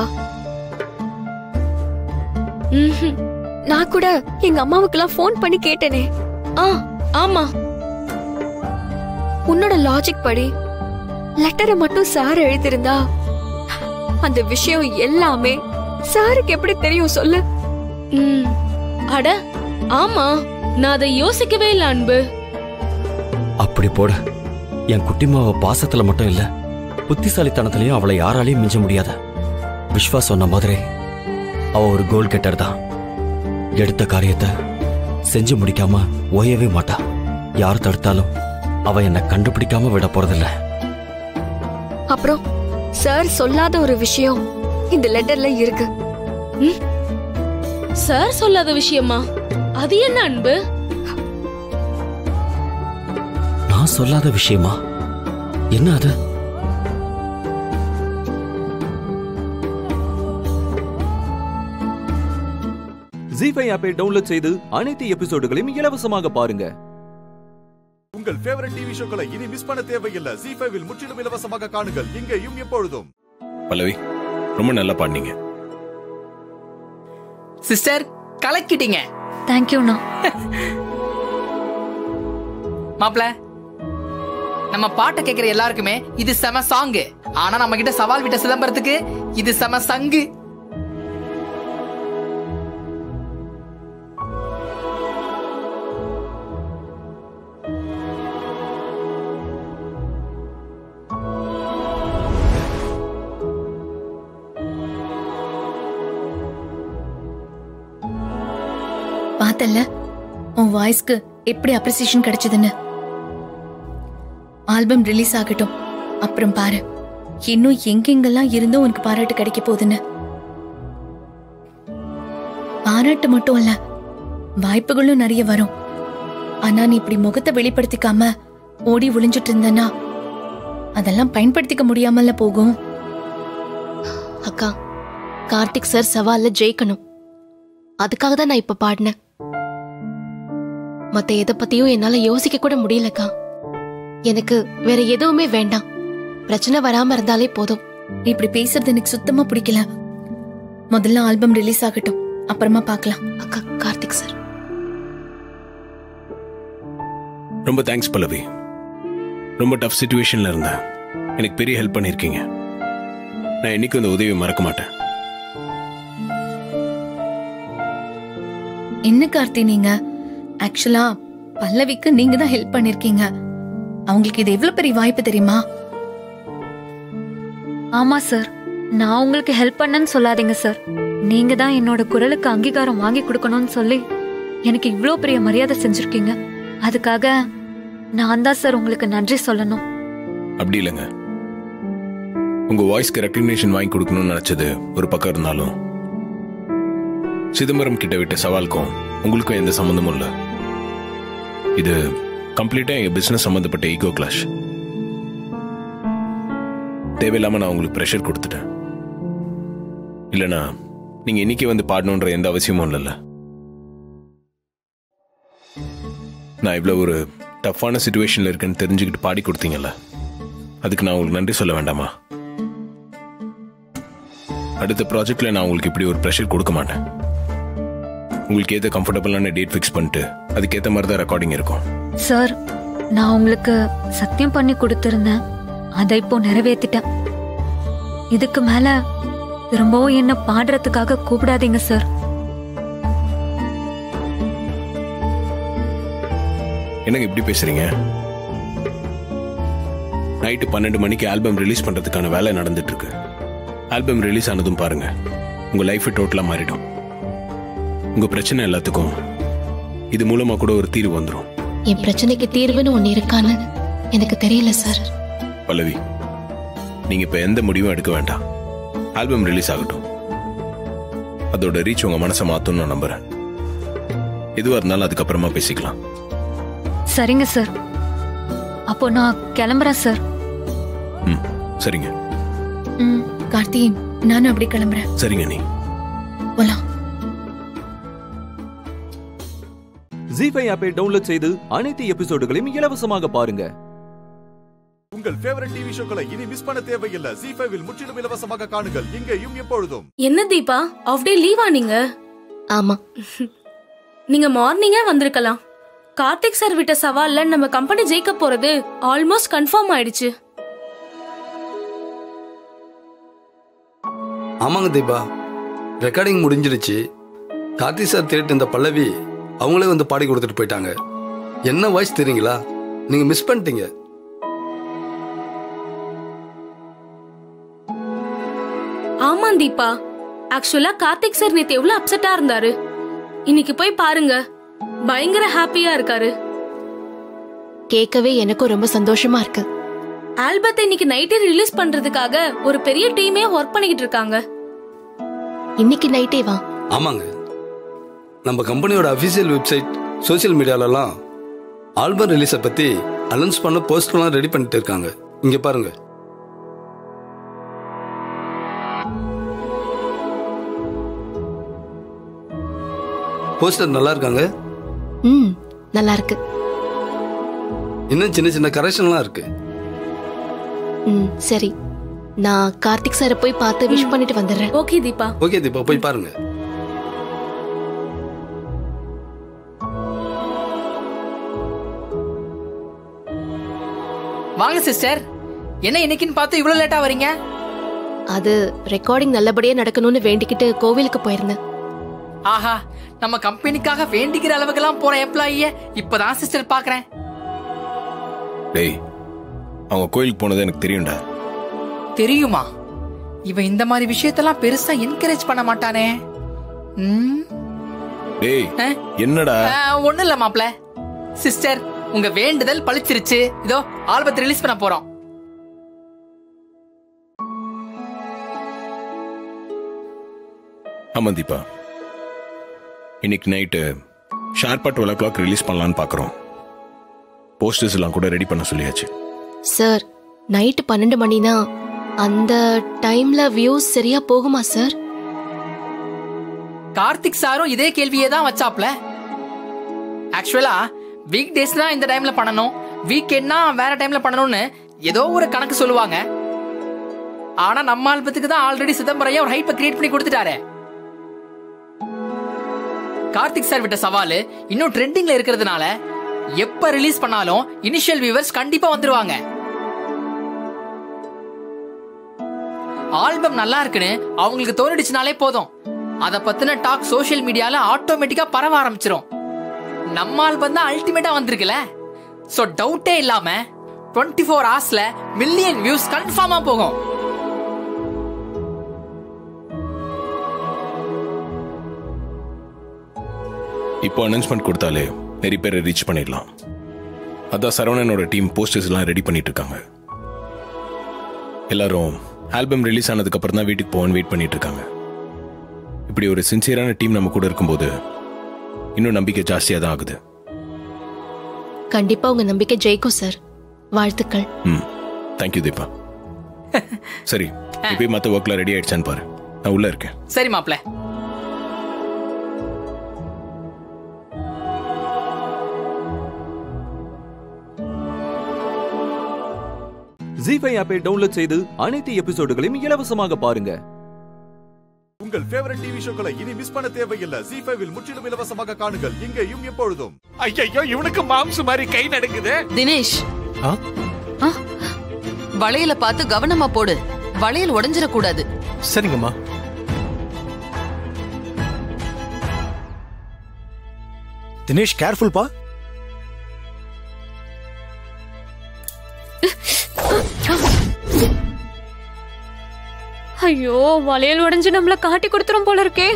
நான் கூட எங்க அம்மாவுக்கெல்லாம் போன் பண்ணி கேட்டேனே. ஆ ஆமா. உன்னோட லாஜிக் படி லெட்டரை மட்டும் சார் எழுதியிருந்தா அந்த விஷயம் எல்லாமே சாருக்கு எப்படி தெரியும் சொல்லு? அட ஆமா, நான் அதை யோசிக்கவே இல்ல அன்பு. அப்படி போட, என் குட்டிமாவ பாசத்துல மட்டும் இல்ல, புத்திசாலித்தனத்திலையும் அவளை யாராலையும் மிஞ்ச முடியாத. விஸ்வா சொன்ன மாதிரி அவ ஒரு கோல் கெட்டர் தான். எடுத்த காரியத்தை செஞ்சு முடிக்காம ஓயவே மாட்டா. யார் தடுத்தாலும் அவ என்ன கண்டுபிடிக்காம விட போறதில்ல. அப்புறம் சார் சொல்லாத ஒரு விஷயம் இந்த லெட்டர்ல இருக்கு. சார் சொல்லாத விஷயமா? அது என்ன அன்பு? நான் சொல்லாத விஷயமா? என்ன அது? ஜீ ஃபைவ் ஆப்பை டவுன்லோட் செய்து அனைத்து எபிசோடுகளையும் இலவசமாக பாருங்க. உங்கள் ஃபேவரட் டிவி ஷோக்களை இனி மிஸ் பண்ண தேவையில்லை. ஜீ ஃபைவ் இல் முற்றிலும் இலவசமாக காணுங்கள், இங்கேயும் எப்பொழுதும். பல்லவி, ரொம்ப நல்லா பாடுனீங்க சிஸ்டர். கலக்கிட்டீங்க. தேங்க்யூண்ணா. மாப்ள, நம்ம பாட்டை கேட்கிற எல்லாருக்குமே இது செம சாங்கு. ஆனா நம்ம கிட்ட சவால் விட்ட சிதம்பரத்துக்கு இது செம சங்கு. பார்த்தல்ல உன் வாய்ஸ்க்கு எப்படி அப்ரிசியேஷன் கிடைச்சதுன்னு. ஆல்பம் ரிலீஸ் ஆகட்டும், அப்புறம் பாரு இன்னும் எங்கெங்கெல்லாம் இருந்தும் உனக்கு பாராட்டு கிடைக்க போகுதுன்னு. பாராட்டு மட்டும் இல்ல, வாய்ப்புகளும் நிறைய வரும். ஆனா நீ இப்படி முகத்தை வெளிப்படுத்திக்காம ஓடி ஒளிஞ்சிட்டு இருந்தனா அதெல்லாம் பயன்படுத்திக்க முடியாமல போகும். அக்கா, கார்த்திக் சார் சவால்ல ஜெயிக்கணும். அதுக்காக தான் நான் இப்ப பாடினேன். மத்த எதை பத்தியும் என்னால யோசிக்க கூட முடியலக்கா. எனக்கு வேற எதுவுமே வேண்டாம். பிரச்சனை வராம இருந்தாலே போதும். இப்படி பேசுறது எனக்கு சுத்தமா பிடிக்கல. முதல்ல ஆல்பம் ரிலீஸ் ஆகட்டும், அப்புறமா பார்க்கலாம். அக்கா, கார்த்திக் சார். ரொம்ப தேங்க்ஸ் பல்லவி. ரொம்ப டஃப் சிச்சுவேஷன்ல இருந்தேன். எனக்கு பெரிய ஹெல்ப் பண்ணிருக்கீங்க. நான் என்னைக்கும் இந்த உதவியை மறக்க மாட்டேன். என்ன கார்த்தி, நீங்க ஆக்சுவலா பல்லவிக்கு நீங்க தான் ஹெல்ப் பண்ணிருக்கீங்க. அவங்களுக்கு இது எவ்வளவு பெரிய வாய்ப்பு தெரியுமா? ஆமா சார், நான் உங்களுக்கு ஹெல்ப் பண்ணேன்னு சொல்லாதீங்க சார். நீங்க தான் என்னோட குரலுக்கு அங்கீகாரம் வாங்கி கொடுக்கணும்னு சொல்லி எனக்கு இவ்வளோ பெரிய மரியாதை செஞ்சிருக்கீங்க. அதுக்காக நான் தான் சார் உங்களுக்கு நன்றி சொல்லணும். அப்படி இல்லைங்க, உங்க வாய்ஸ்க்கு ரெக்கக்னிஷன் வாங்கி கொடுக்கணும்னு நினைச்சது ஒரு பக்கம் இருந்தாலும் சிதம்பரம் கிட்ட விட்ட சவாலுக்கும் உங்களுக்கும் எந்த சம்பந்தமும் இல்லை. இது கம்ப்ளீட்டா எங்க பிசினஸ் சம்பந்தப்பட்ட ஈகோ கிளாஷ். தேவையில்லாம நான் உங்களுக்கு ப்ரெஷர் கொடுத்துட்டேன். இல்லைனா நீங்க இன்னைக்கு வந்து பாடணுன்ற எந்த அவசியமும் இல்லைல்ல. நான் இவ்வளவு ஒரு டஃப்பான சிச்சுவேஷன்ல இருக்கேன்னு தெரிஞ்சுக்கிட்டு பாடி கொடுத்தீங்கல்ல, அதுக்கு நான் உங்களுக்கு நன்றி சொல்ல வேண்டாமா? அடுத்த ப்ராஜெக்ட்ல நான் உங்களுக்கு இப்படி ஒரு ப்ரெஷர் கொடுக்க மாட்டேன். உங்களுக்கு ஏற்ற கம்ஃபர்டபுளான டேட் ஃபிக்ஸ் பண்ணிட்டு அதுக்கேற்ற மாதிரி தான் ரெக்கார்டிங் இருக்கும். சார், நான் உங்களுக்கு சத்தியம் பண்ணி கொடுத்திருந்தேன், அதை இப்போ நிறைவேற்றிட்டேன். இதுக்கு மேல திரும்பவும் என்ன பாடுறதுக்காக கூப்பிடாதீங்க சார். என்னங்க இப்படி பேசுறீங்க? நைட்டு பன்னெண்டு மணிக்கு ஆல்பம் ரிலீஸ் பண்றதுக்கான வேலை நடந்துட்டு இருக்கு. ஆல்பம் ரிலீஸ் ஆனதும் பாருங்க, உங்க லைஃப் டோட்டலா மாறிடும். உங்க பிரச்சனை எல்லாத்துக்கும் இது மூலமா கூட ஒரு தீர்வு வந்துடும். என் பிரச்சனைக்கு தீர்வுன்னு ஒண்ணு இருக்கான்னு எனக்கு தெரியல சார். பல்லவி, நீங்க இப்ப எந்த முடிவும் எடுக்க வேண்டாம். ஆல்பம் ரிலீஸ் ஆகட்டும். அதோட ரீச் உங்க மனசை மாத்தும் நான் நம்புறேன். எதுவா இருந்தாலும் அதுக்கப்புறமா பேசிக்கலாம். சரிங்க சார், அப்போ நான் கிளம்புறேன் சார். ம், சரிங்க. ம், கார்த்தி, நானும் அப்படி கிளம்புறேன். சரிங்க, நீ போலாம். ஜீ ஃபைவ் ஆப்பை டவுன்லோட் செய்து அனைத்து எபிசோடுகளையும் இலவசமாக பாருங்க. உங்கள் ஃபேவரட் டிவி ஷோக்களை இனி மிஸ் பண்ண தேவையில்லை. ஜீ ஃபைவ் இல் முற்றிலும் இலவசமாக காணுங்கள், இங்கேயும் எப்பொழுதும். என்ன தீபா, ஆஃப் டே லீவா நீங்க? ஆமா. நீங்க மார்னிங்கே வந்திருக்கலாம். கார்த்திக் சார் விட்ட சவால்ல நம்ம கம்பெனி ஜெயிக்க போறது ஆல்மோஸ்ட் கன்ஃபார்ம் ஆயிடுச்சு. ஆமாங்க தீபா, ரெக்கார்டிங் முடிஞ்சிருச்சு. கார்த்திக் சார் தேடிட்டு இந்த பல்லவி அவங்களே வந்து பாடி கொடுத்துட்டு போயிட்டாங்க. என்ன வாய்ஸ் தெரியுங்களா? நீங்க மிஸ் பண்ணிட்டீங்க. ஆமா தீபா, ஆக்சுவலா கார்த்திக் சார் நேத்து எவ்வளவு அப்செட்டா இருந்தாரு. இன்னைக்கு போய் பாருங்க, பயங்கர ஹாப்பியா இருக்காரு. கேட்கவே எனக்கும் ரொம்ப சந்தோஷமா இருக்கு. ஆல்பத்தை இன்னைக்கு நைட்டே ரிலீஸ் பண்றதுக்காக ஒரு பெரிய டீமே ஒர்க் பண்ணிக்கிட்டு இருக்காங்க. இன்னைக்கு நைட்டே வா? ஆமாங்க, நம்ம கம்பெனியோட அபிஷியல் வெப்சைட், சோசியல் மீடியாலலாம் ஆல்பம் ரிலீஸை பத்தி அனௌன்ஸ் பண்ண போஸ்டர்லாம் ரெடி பண்ணிட்டு இருக்காங்க. இங்க பாருங்க. போஸ்டர் நல்லா இருக்காங்க. ம், நல்லா இருக்கு. இன்னும் சின்ன சின்ன கரெக்ஷன்லாம் இருக்கு. ம், சரி, நான் கார்த்திக் சாரை போய் பார்த்து விஷ் பண்ணிட்டு வந்துடுறேன். ஓகே தீபா. ஓகே தீபா, போய் பாருங்க. வாங்க சிஸ்டர், என்ன இன்னைக்குன்னு பார்த்து இவ்வளவு லேட்டா வரீங்க? அது ரெக்கார்டிங் நல்லபடியா நடக்கணும்னு வேண்டிக்கிட்டு கோவிலுக்கு போயிருந்தேன். ஆஹா, நம்ம கம்பெனிக்காக வேண்டிக்கிற அளவுக்கெல்லாம் போற எம்ப்ளாயிய இப்பதான் சிஸ்டர் பாக்குறேன். டேய், அவங்க கோயிலுக்கு போனது எனக்கு தெரியும்டா. தெரியுமா? இவன் இந்த மாதிரி விஷயத்தெல்லாம் பெருசா என்கரேஜ் பண்ண மாட்டானே. ம், டேய், என்னடா? ஒண்ணு இல்ல மாப்ள. சிஸ்டர், உங்க வேண்டுதல் பழிச்சிருச்சு. இதோ ஆல்பத்தை ரிலீஸ் பண்ண போறோம். ஆமா தீபா, இன்னைக்கு நைட்டு ஷார்ப்பா டுவெல் ஓ கிளாக் ரிலீஸ் பண்ணலான்னு பாக்குறோம். போஸ்டர்ஸ் எல்லாம் கூட ரெடி பண்ண சொல்லியாச்சு. சார், நைட்டு பன்னெண்டு மணினா அந்த டைம்ல வியூஸ் சரியா போகுமா சார்? கார்த்திக் சாரும் இதே கேள்வியே தான் வச்சாப்ல. ஆக்சுவலா வீக் டேஸ் தான் இந்த டைம்ல பண்ணணும், வீக்கெண்ட்னா வேற டைம்ல பண்ணணும்னு ஏதோ ஒரு கணக்கு சொல்லுவாங்க. ஆனா நம்ம ஆல்பத்துக்கு தான் ஆல்ரெடி சிதம்பரம் ஒரு ஹைப்பை கிரியேட் பண்ணி கொடுத்துட்டாரு. கார்த்திக் சார் விட்ட சவாலு இன்னும் ட்ரெண்டிங்ல இருக்கிறதுனால எப்ப ரிலீஸ் பண்ணாலும் இனிஷியல் வியூவர்ஸ் கண்டிப்பா வந்துருவாங்க. ஆல்பம் நல்லா இருக்குன்னு அவங்களுக்கு தோணிடுச்சுனாலே போதும், அத பத்தின டாக் சோஷியல் மீடியால ஆட்டோமேட்டிக்கா பரவ ஆரம்பிச்சிரும். நம்ம ஆல்பம் தான் அல்டிமேட்டா வந்திருக்குல. சோ டவுட்டே இல்லாம டுவெண்ட்டி ஃபோர் ஹவர்ஸ்ல மில்லியன் வியூஸ் கன்ஃபார்மா போகும். இப்போ அனௌன்ஸ்மெண்ட் கொடுத்தாலே நிறைய பேரை ரீச் பண்ணிடலாம். அதான் சரவணனோட டீம் போஸ்டர்ஸ் எல்லாம் ரெடி பண்ணிட்டு இருக்காங்க. எல்லாரும் ஆல்பம் ரிலீஸ் ஆனதுக்கு அப்புறம் தான் வீட்டுக்கு போவான்னு வெயிட் பண்ணிட்டு இருக்காங்க. இப்படி ஒரு சின்சியரான டீம் நம்ம கூட இருக்கும்போது இன்னும் நம்பிக்கை ஜாஸ்தியா தான் ஆகுது. கண்டிப்பா உங்க நம்பிக்கை ஜெயிக்கும் சார். வாழ்த்துக்கள். ம், தேங்க்யூ தீபா. சரி, இப்போ மற்ற ஒர்க்ல ரெடி ஆயிடுச்சான்னு பாரு, நான் உள்ள இருக்கேன். சரி மாப்ள. ஜீ ஃபைவ் ஆப்பை டவுன்லோட் செய்து அனைத்து எபிசோடுகளையும் இலவசமாக பாருங்க. உங்கள் ஃபேவரட் டிவி ஷோக்களை இனி மிஸ் பண்ண தேவையில்லை. ஜீ ஃபைவ் இல் முற்றிலும் இலவசமாக காணுங்கள், இங்கேயும் எப்பொழுதும். ஐயோ, இவனுக்கு மாம்சு மாதிரி கை நடுங்குது. தினேஷ், வளையல பார்த்து கவனமா போடு, வளையல் உடைஞ்சிட கூடாது. சரிங்கம்மா. தினேஷ், கேர்ஃபுல் பா. ஐயோ, வளையல் உடைஞ்சு நம்மள காட்டி கொடுத்துரும் போல இருக்கே.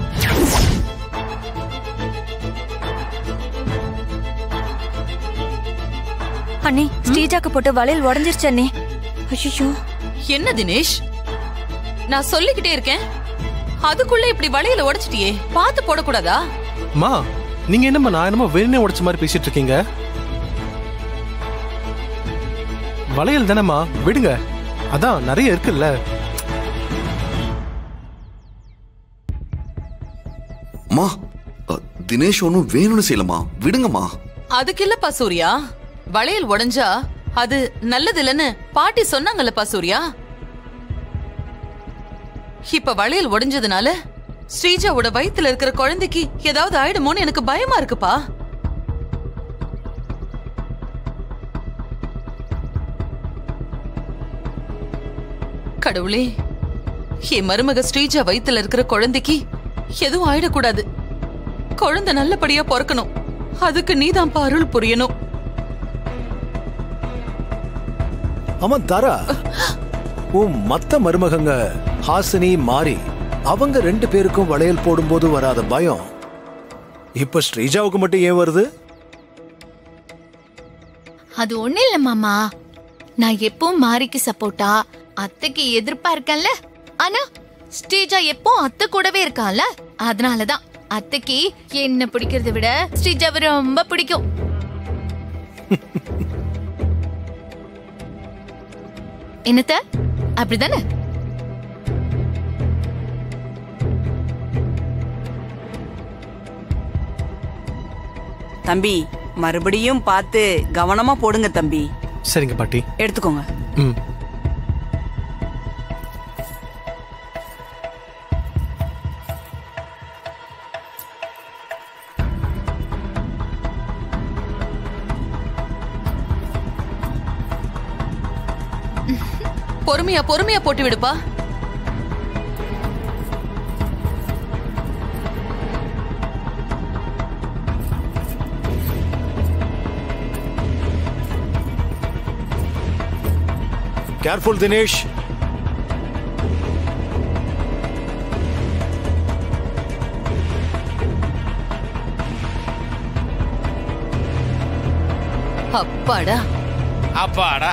அண்ணி, ஸ்ரீஜாக்கு போட்டு வளையல் உடைஞ்சிருச்சு அண்ணி. ஐயோ, என்ன தினேஷ், நான் சொல்லிக்கிட்டே இருக்கேன், அதுக்குள்ள இப்படி வளையல உடைச்சிட்டியே, பார்த்து போடக்கூடாதா? மா, நீங்க என்னம்மா நான் என்னமோ வேணே உடைச்ச மாதிரி பேசிட்டு இருக்கீங்க? வளையல் தானேம்மா, விடுங்க, அதான் நிறைய இருக்குல்ல. மா, தினேஷ் ஒன்னும் வேணும்னு செய்யலமா, விடுங்கம்மா. அதுக்கு இல்லப்பா சூர்யா, வளையல் உடைஞ்சா அது நல்லது இல்லன்னு பாட்டி சொன்னாங்கல்லப்பா சூர்யா. இப்ப வளையல் உடைஞ்சதுனால ஸ்ரீஜாவோட வயித்துல இருக்கிற குழந்தைக்கு ஏதாவது ஆயிடுமோன்னு எனக்கு பயமா இருக்குப்பா. கடவுளே, என் மருமக ஸ்ரீஜா வயித்துல இருக்கிற குழந்தைக்கு எதுவும் ஆயிடக்கூடாது. குழந்தை நல்லபடியா பொறக்கணும், அதுக்கு நீதான் அருள் புரியணும். ஆமா தாரா, உன் மத்த மருமகங்க ஹாசினி மாறி அவங்க ரெண்டு பேருக்கும் வளையல் போடும்போது வராத பயம் இப்ப ஸ்ரீஜாவுக்கு மட்டும் ஏன் வருது? அது ஒண்ணு இல்ல மாமா, நான் எப்பவும் மாரிக்கு சப்போர்ட்டா அத்தைக்கு எதிர்ப்பா இருக்கேன்ல. ஆனா ஸ்ரீஜா எப்போ அத்தை கூடவே இருக்கான்ல, அதனாலதான் அத்தைக்கு என்ன பிடிக்கிறத விட ஸ்ரீஜாவை ரொம்ப பிடிக்கும். என்னத்த, அப்படிதானே? தம்பி, மறுபடியும் பார்த்து கவனமா போடுங்க தம்பி. சரிங்க பாட்டி, எடுத்துக்கோங்க. ம். பொறுமையா பொறுமையா போட்டு விடுப்பா. கேர்ஃபுல் தினேஷ். அப்பாடா அப்பாடா.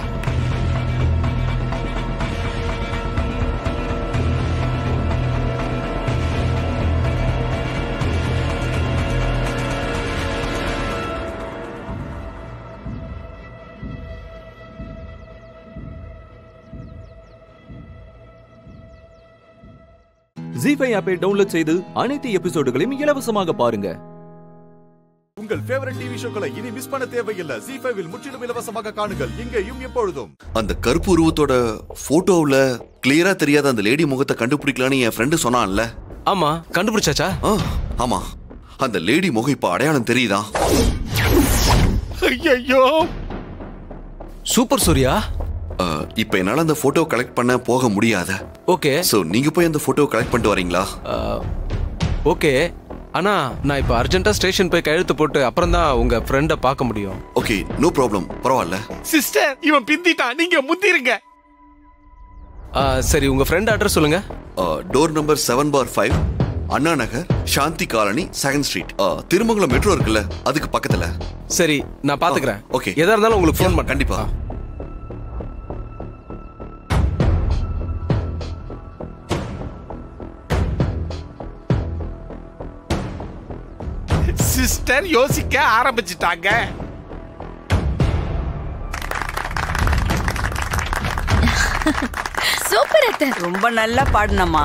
ஜீ ஃபைவ் ஆப்பை டவுன்லோட் செய்து அனைத்து எபிசோடுகளையும் இலவசமாக பாருங்க. உங்கள் உங்கள் ஃபேவரட் டிவி ஷோக்களை இனி மிஸ் பண்ண தேவையில்லை. ஜீ ஃபைவில் முற்றிலும் இலவசமாக காணுங்கள் இங்கேயும் எப்பொழுதும். அந்த கருப்பு உருவத்தோட போட்டோவுல கிளியரா தெரியாத அந்த லேடி முகத்தை கண்டுபிடிக்கலான்னு என் ஃப்ரெண்டு சொன்னான்ல. ஆமா, கண்டுபிடிச்சாச்சா? ஆமா, அந்த லேடி முகம் இப்ப அடையாளம் தெரியுதா? ஐயோ, சூப்பர் சூர்யா. இப்ப என்னால அந்த போட்டோ கலெக்ட் பண்ண போக முடியாத. ஓகே, சோ நீங்க போய் அந்த போட்டோ கலெக்ட் பண்ணிட்டு வரீங்களா? ஓகே, ஆனா நான் இப்ப அர்ஜென்ட்டா ஸ்டேஷன் போய் கையெழுத்து போட்டு அப்புறம் தான் உங்க ஃப்ரெண்ட பார்க்க முடியும். ஓகே, நோ ப்ராப்ளம், பரவாயில்ல. சிஸ்டர், இவன் பிந்திட்டான், நீங்க முந்திருங்க. சரி, உங்க ஃப்ரெண்ட் அட்ரஸ் சொல்லுங்க. Door number seven four five, Anna Nagar, Shanthi colony, second street, Thirumangalam metro இருக்குல்ல, அதுக்கு பக்கத்துல. சரி, நான் பாத்துக்கிறேன். ஓகே, எதா இருந்தாலும் உங்களுக்கு ஃபோன் பண்ண. கண்டிப்பா. சிஸ்டர் யோசிக்க ஆரம்பிச்சிட்டாங்க. சூப்பர் அத்தை, ரொம்ப நல்லா பாடுனம்மா.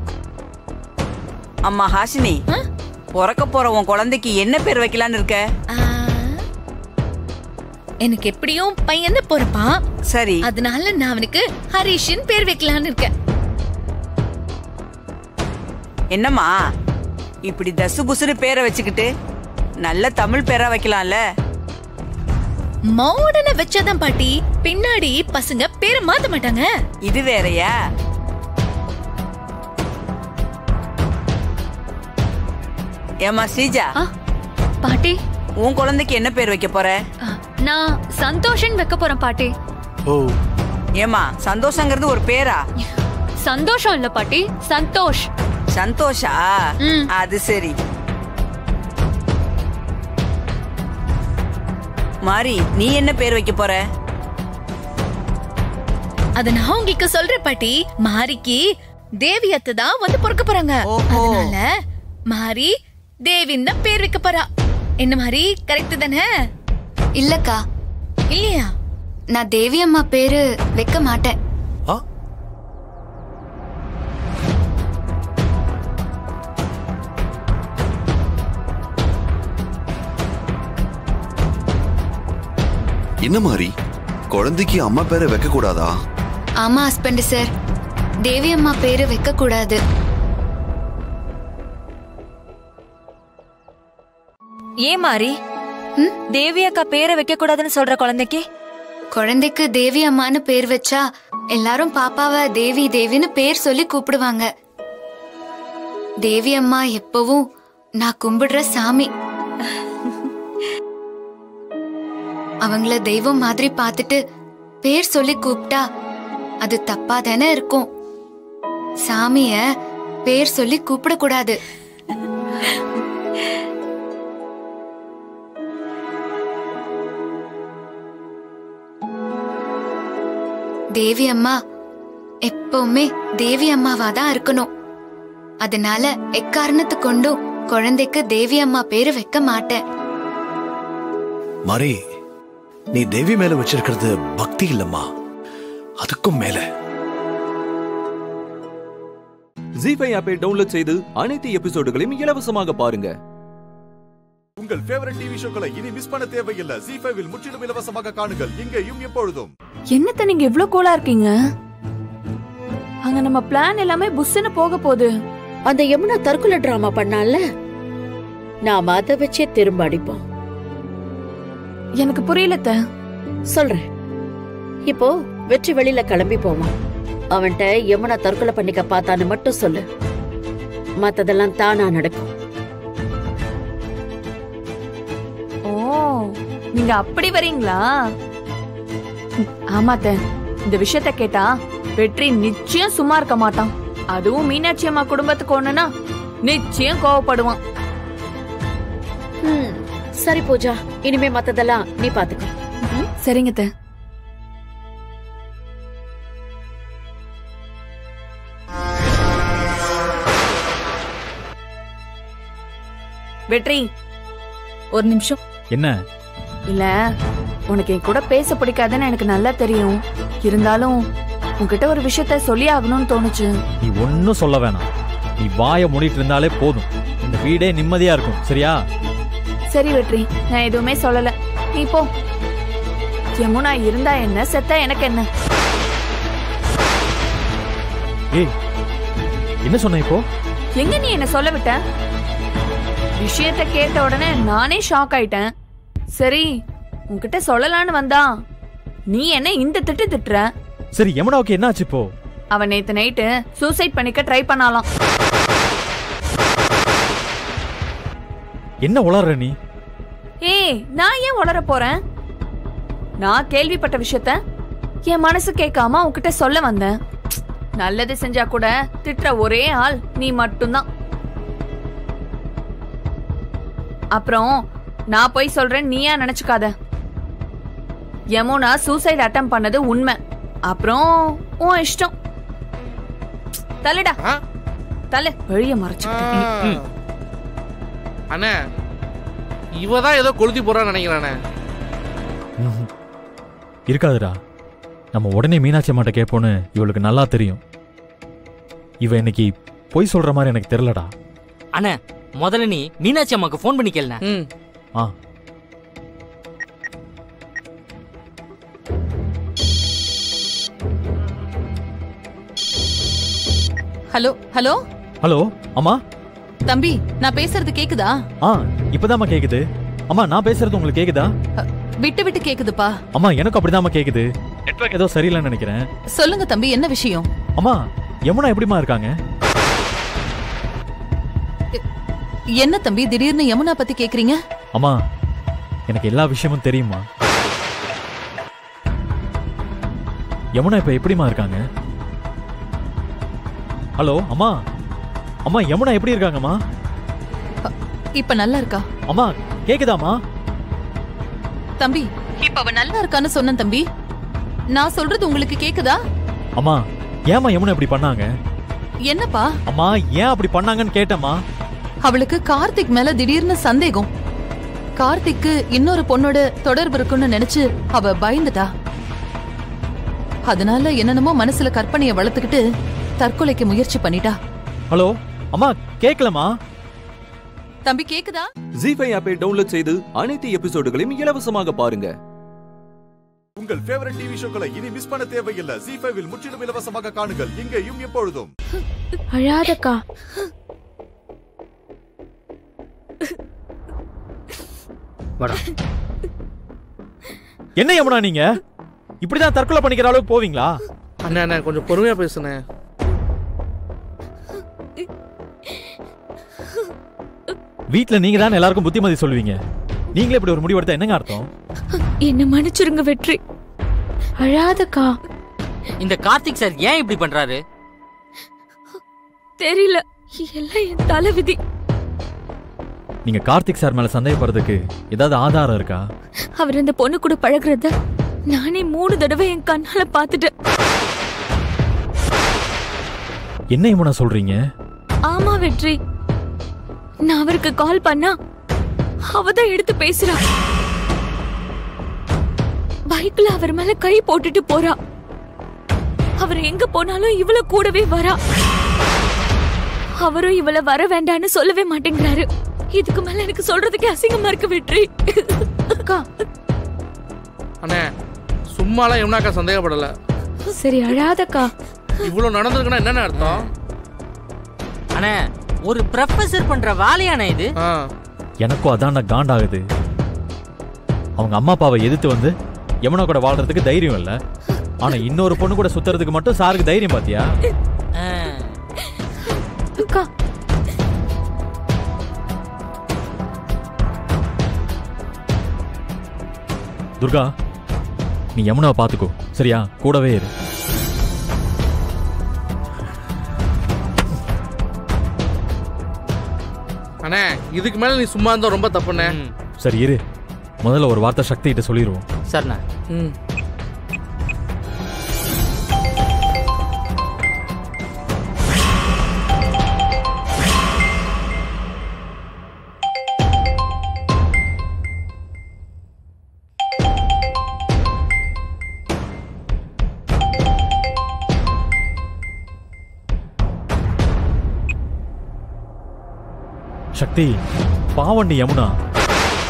அம்மா ஹாசினி, பிறக்க போற உன் குழந்தைக்கு என்ன பேர் வைக்கலான்னு இருக்க? எனக்கு எப்படியும் பையன் தான் பிறப்பான். சரி, அதனால நான் அவனுக்கு ஹரிஷின் பேர் வைக்கலான்னு இருக்கேன். என்னம்மா இப்படி தசு புசுன்னு பேரை வச்சுக்கிட்டு நல்ல தமிழ் பேரா வைக்கலாம்ல? மாடர்னா வச்சாதான் பாட்டி, பின்னாடி பசங்க பேரை மாத்த மாட்டாங்க. இது வேறயா? ஏமா ஸ்ரீஜா, பாட்டி உன் குழந்தைக்கு என்ன பேர் வைக்க போற? நான் சந்தோஷன் வைக்க போறேன் பாட்டி. ஓ, ஏமா சந்தோஷங்கிறது ஒரு பேரா? சந்தோஷம் இல்ல பாட்டி, சந்தோஷ். சந்தோஷா? அது சரி. மாரி, நீ என்ன பேர் வைக்க போற? அத நான் உங்களுக்கு சொல்றேன் பாட்டி. மாரிக்கு தேவி அத்தை தான் வந்து பிறக்க போறாங்க. அதனால மாரி தேவின் தான் பேர் வைக்க போறா. என்ன மாரி, கரெக்ட் தானே? இல்லக்கா. இல்லையா? நான் தேவி அம்மா பேரு வைக்க மாட்டேன். என்ன மாதிரி குழந்தைக்கு அம்மா பேரை வைக்க கூடாதா? ஆமா ஹஸ்பண்ட் சார், தேவி அம்மா பேரு வைக்க கூடாது. ஏன் மாறி தேவி அக்கா பேரை வைக்க கூடாதுன்னு சொல்ற குழந்தைக்கு? குழந்தைக்கு தேவி அம்மான்னு பேர் வச்சா எல்லாரும் பாப்பாவை தேவி தேவின்னு பேர் சொல்லி கூப்பிடுவாங்க. தேவி அம்மா எப்பவும் நான் கும்பிடுற சாமி. அவங்கள தெய்வம் மாதிரி பார்த்துட்டு பேர் சொல்லி கூப்பிட்டா அது தப்பா தானே இருக்கும். சாமிய பேர் சொல்லி கூப்பிட கூடாது. தேவி அம்மா எப்பவுமே தேவி அம்மாவா தான் இருக்கணும். அதனால எக்காரணத்து கொண்டும் குழந்தைக்கு தேவி அம்மா பேரு வைக்க மாட்டேன். மாரி, நீ தேவி மேல வச்சிருக்கிறது பக்தி இல்லம்மா, அதுக்கும் மேல. ஜீ ஃபைவ் ஆப்பை டவுன்லோட் செய்து அனைத்து எபிசோடுகளையும் இலவசமாக பாருங்க. உங்கள் ஃபேவரட் டிவி ஷோக்களை இனி மிஸ் பண்ண தேவையில்லை. ஜீ ஃபைவில் முற்றிலும் இலவசமாக காணுங்கள் இங்கேயும் எப்பொழுதும். என்னத்த நீங்க இவ்ளோ கோலா இருக்கீங்க? அங்க நம்ம பிளான் எல்லாமே புஸ்ஸுன்னு போக போகுது. அந்த யமுனா தற்கொலை டிராமா பண்ணால, நாம அதை வச்சே திரும்ப அடிப்போம். எனக்கு புரியலத்த. சொல்றேன். இப்போ வெற்றி வெளியில கிளம்பி போவான். அவன்கிட்ட யமுனா தற்கொலை பண்ணிக்க பார்த்தான்னு மட்டும் சொல்லு, மத்ததெல்லாம் தானா நடக்கும். ஓ, நீங்க அப்படி வரீங்களா? ஆமாத்த, இந்த விஷயத்த கேட்டா வெற்றி நிச்சயம் சும்மா இருக்க மாட்டான். அதுவும் மீனாட்சி அம்மா குடும்பத்துக்கு ஒண்ணுனா நிச்சயம் கோவப்படுவான். சரி பூஜா, இனிமே மத்ததெல்லாம் நீ பாத்துக்க. சரிங்க த. வெற்றி, ஒரு நிமிஷம். என்ன? இல்ல, உனக்கு என் கூட பேச பிடிக்காதுன்னு எனக்கு நல்லா தெரியும். இருந்தாலும் உன்கிட்ட ஒரு விஷயத்த சொல்லி ஆகணும்னு தோணுச்சு. நீ ஒன்னும் சொல்ல வேணாம். நீ வாயை மூடிட்டு இருந்தாலே போதும். இந்த வீடே நிம்மதியா இருக்கும். சரியா? சரி வெற்றி, நான் எதுவுமே சொல்லல. நீ போ. யமுனா இருந்தா என்ன, செத்தா எனக்கு என்ன? ஏய், என்ன சொன்ன இப்போ? எங்க நீ என்ன சொல்ல விட்ட? விஷயத்த கேட்ட உடனே நானே ஷாக் ஆயிட்டேன். சரி, உன்கிட்ட சொல்லலான்னு வந்தா நீ என்ன இந்த திட்டு திட்டுற? சரி, யமுனாவுக்கு என்ன ஆச்சு இப்போ? அவன் நேத்து நைட்டு சூசைட் பண்ணிக்க ட்ரை பண்ணாலாம். என்ன உளற நீ? ஏய், நான் ஏன் உளற போறேன்? நான் கேள்விப்பட்ட விஷயத்த என் மனசு கேட்காம உன்கிட்ட சொல்ல வந்தேன். நல்லது செஞ்சா கூட திட்டுற ஒரே ஆள் நீ மட்டும்தான். அப்புறம் நான் போய் சொல்றேன் நீயா நினைச்சுக்காத. யமுனா சூசைட் அட்டெம்ப்ட் பண்ணது உண்மை. அப்புறம் உன் இஷ்டம். தள்ளுடா, தள்ளு. வழிய மறைச்சு. அண்ணே, இவதான் ஏதோ கொளுத்தி போறான்னு நினைக்கிறானே. இருக்காதுடா, நம்ம உடனே மீனாட்சி அம்மாட்ட கேட்போன்னு இவளுக்கு நல்லா தெரியும். இவ இன்னைக்கு பொய் சொல்ற மாதிரி எனக்கு தெரியலடா. அண்ணே, முதல்ல நீ மீனாட்சி அம்மாக்கு ஃபோன் பண்ணி கேளுண்ணே. ஆ, ஹலோ ஹலோ ஹலோ அம்மா. தம்பி, நான் பேசுறது கேக்குதா? ஆ, இப்பதாம்மா கேக்குது. அம்மா, நான் பேசுறது உங்களுக்கு கேக்குதா? விட்டு விட்டு கேக்குதுப்பா. அம்மா, எனக்கு அப்படிதாம்மா கேக்குது. நெட்வொர்க் ஏதோ சரியில்லைன்னு நினைக்கிறேன். சொல்லுங்க தம்பி, என்ன விஷயம்? அம்மா, யமுனா எப்படிமா இருக்காங்க? என்ன தம்பி திடீர்னு யமுனா பத்தி கேக்குறீங்க? அம்மா, எனக்கு எல்லா விஷயமும் தெரியுமா. யமுனா இப்ப எப்படிமா இருக்காங்க? ஹலோ அம்மா. அம்மா, யமுனா எப்படி இருக்காங்கம்மா? இப்ப நல்லா இருக்கா? அம்மா, கேக்குதாமா? தம்பி, இப்ப அவ நல்லா இருக்கான்னு சொன்னேன் தம்பி. நான் சொல்றது உங்களுக்கு கேக்குதா? அம்மா, ஏமா யமுனா இப்படி பண்ணாங்க? என்னப்பா? அம்மா, ஏன் அப்படி பண்ணாங்கன்னு கேட்டம்மா. அவளுக்கு கார்த்திக் மேல திடீர்னு சந்தேகம். கார்த்திக்கு இன்னொரு பொண்ணோட தொடர்பு இருக்குன்னு நினைச்சு அவ பயந்துட்டா. அதனால என்னென்னமோ மனசுல கற்பனையை வளர்த்துக்கிட்டு தற்கொலைக்கு முயற்சி பண்ணிட்டா. ஹலோ அம்மா, கேக்கலமா? தம்பி கேக்குதா? ஜீ ஃபைவ் ஆப்பை டவுன்லோட் செய்து அனைத்து எபிசோடுகளையும் இலவசமாக பாருங்க. உங்கள் ஃபேவரட் டிவி ஷோக்களை இனி மிஸ் பண்ண தேவையில்லை. ஜீ ஃபைவ் இல் முற்றிலும் இலவசமாக காணுங்கள், இங்கேயும் எப்பொழுதும். அழாதக்கா. என்ன யமுனா, நீங்க இப்படிதான் தற்கொலை பண்ணிக்கிற அளவுக்கு போவீங்களா? அண்ணா அண்ணா, கொஞ்சம் பொறுமையா பேசுனே. வீட்ல நீங்க தான் எல்லாருக்கும் புத்திமதி சொல்லுவீங்க. நீங்களே இப்படி ஒரு முடிவு எடுத்தா என்னங்க அர்த்தம்? என்ன மன்னிச்சிருங்க வெற்றி. அழாதக்கா. இந்த கார்த்திக் சார் ஏன் இப்படி பண்றாரு? தெரியல, எல்லாம் என் தலைவிதி. நீங்க கார்த்திக் சார் மேல சந்தேகப்படுறதுக்கு ஏதாவது ஆதாரம் இருக்கா? அவர் அந்த பொண்ணு கூட பழகுறத நானே மூணு தடவை என் கண்ணால பாத்துட்டேன். என்ன யமுனா சொல்றீங்க? ஆமா வெற்றி, நான் அவருக்கு கால் பண்ணா அவதான் எடுத்து பேசுறா. பைக்ல அவர் மேல கை போட்டுட்டு போறா. அவர் எங்க போனாலும் இவள கூடவே வரா. அவரும் இவள வர வேண்டான்னு சொல்லவே மாட்டேங்கிறாரு. இதுக்கு மேல எனக்கு சொல்றதுக்கு அசிங்கமா இருக்கு வெற்றி. அக்கா. அண்ணே, சும்மாலாம் யமுனாக்கா சந்தேகப்படல. சரி, அழாதக்கா. இவ்வளவு நடந்திருக்குன்னா என்னென்ன அர்த்தம்? அண்ணே, ஒரு ப்ரொஃபசர் பண்ற வேலையானே இது? எனக்கும் அதான் காண்டாகுது. அவங்க அம்மா அப்பாவை எதிர்த்து வந்து யமுனா கூட வாழ்றதுக்கு தைரியம் இல்ல. ஆனா இன்னொரு பொண்ணு கூட சுத்துறதுக்கு மட்டும் சாருக்கு தைரியம் பாத்தியா? அக்கா. துர்கா, நீ யமுனாவை பாத்துக்கோ, சரியா? கூடவே இரு. அண்ணே, இதுக்கு மேல நீ சும்மா இருந்தா ரொம்ப தப்புண்ணே. சரி இரு, முதல்ல ஒரு வார்த்தை சக்தி கிட்ட சொல்லிடுவோம். சரிண்ணா. ம். சக்தி, பாவண்டி யமுனா.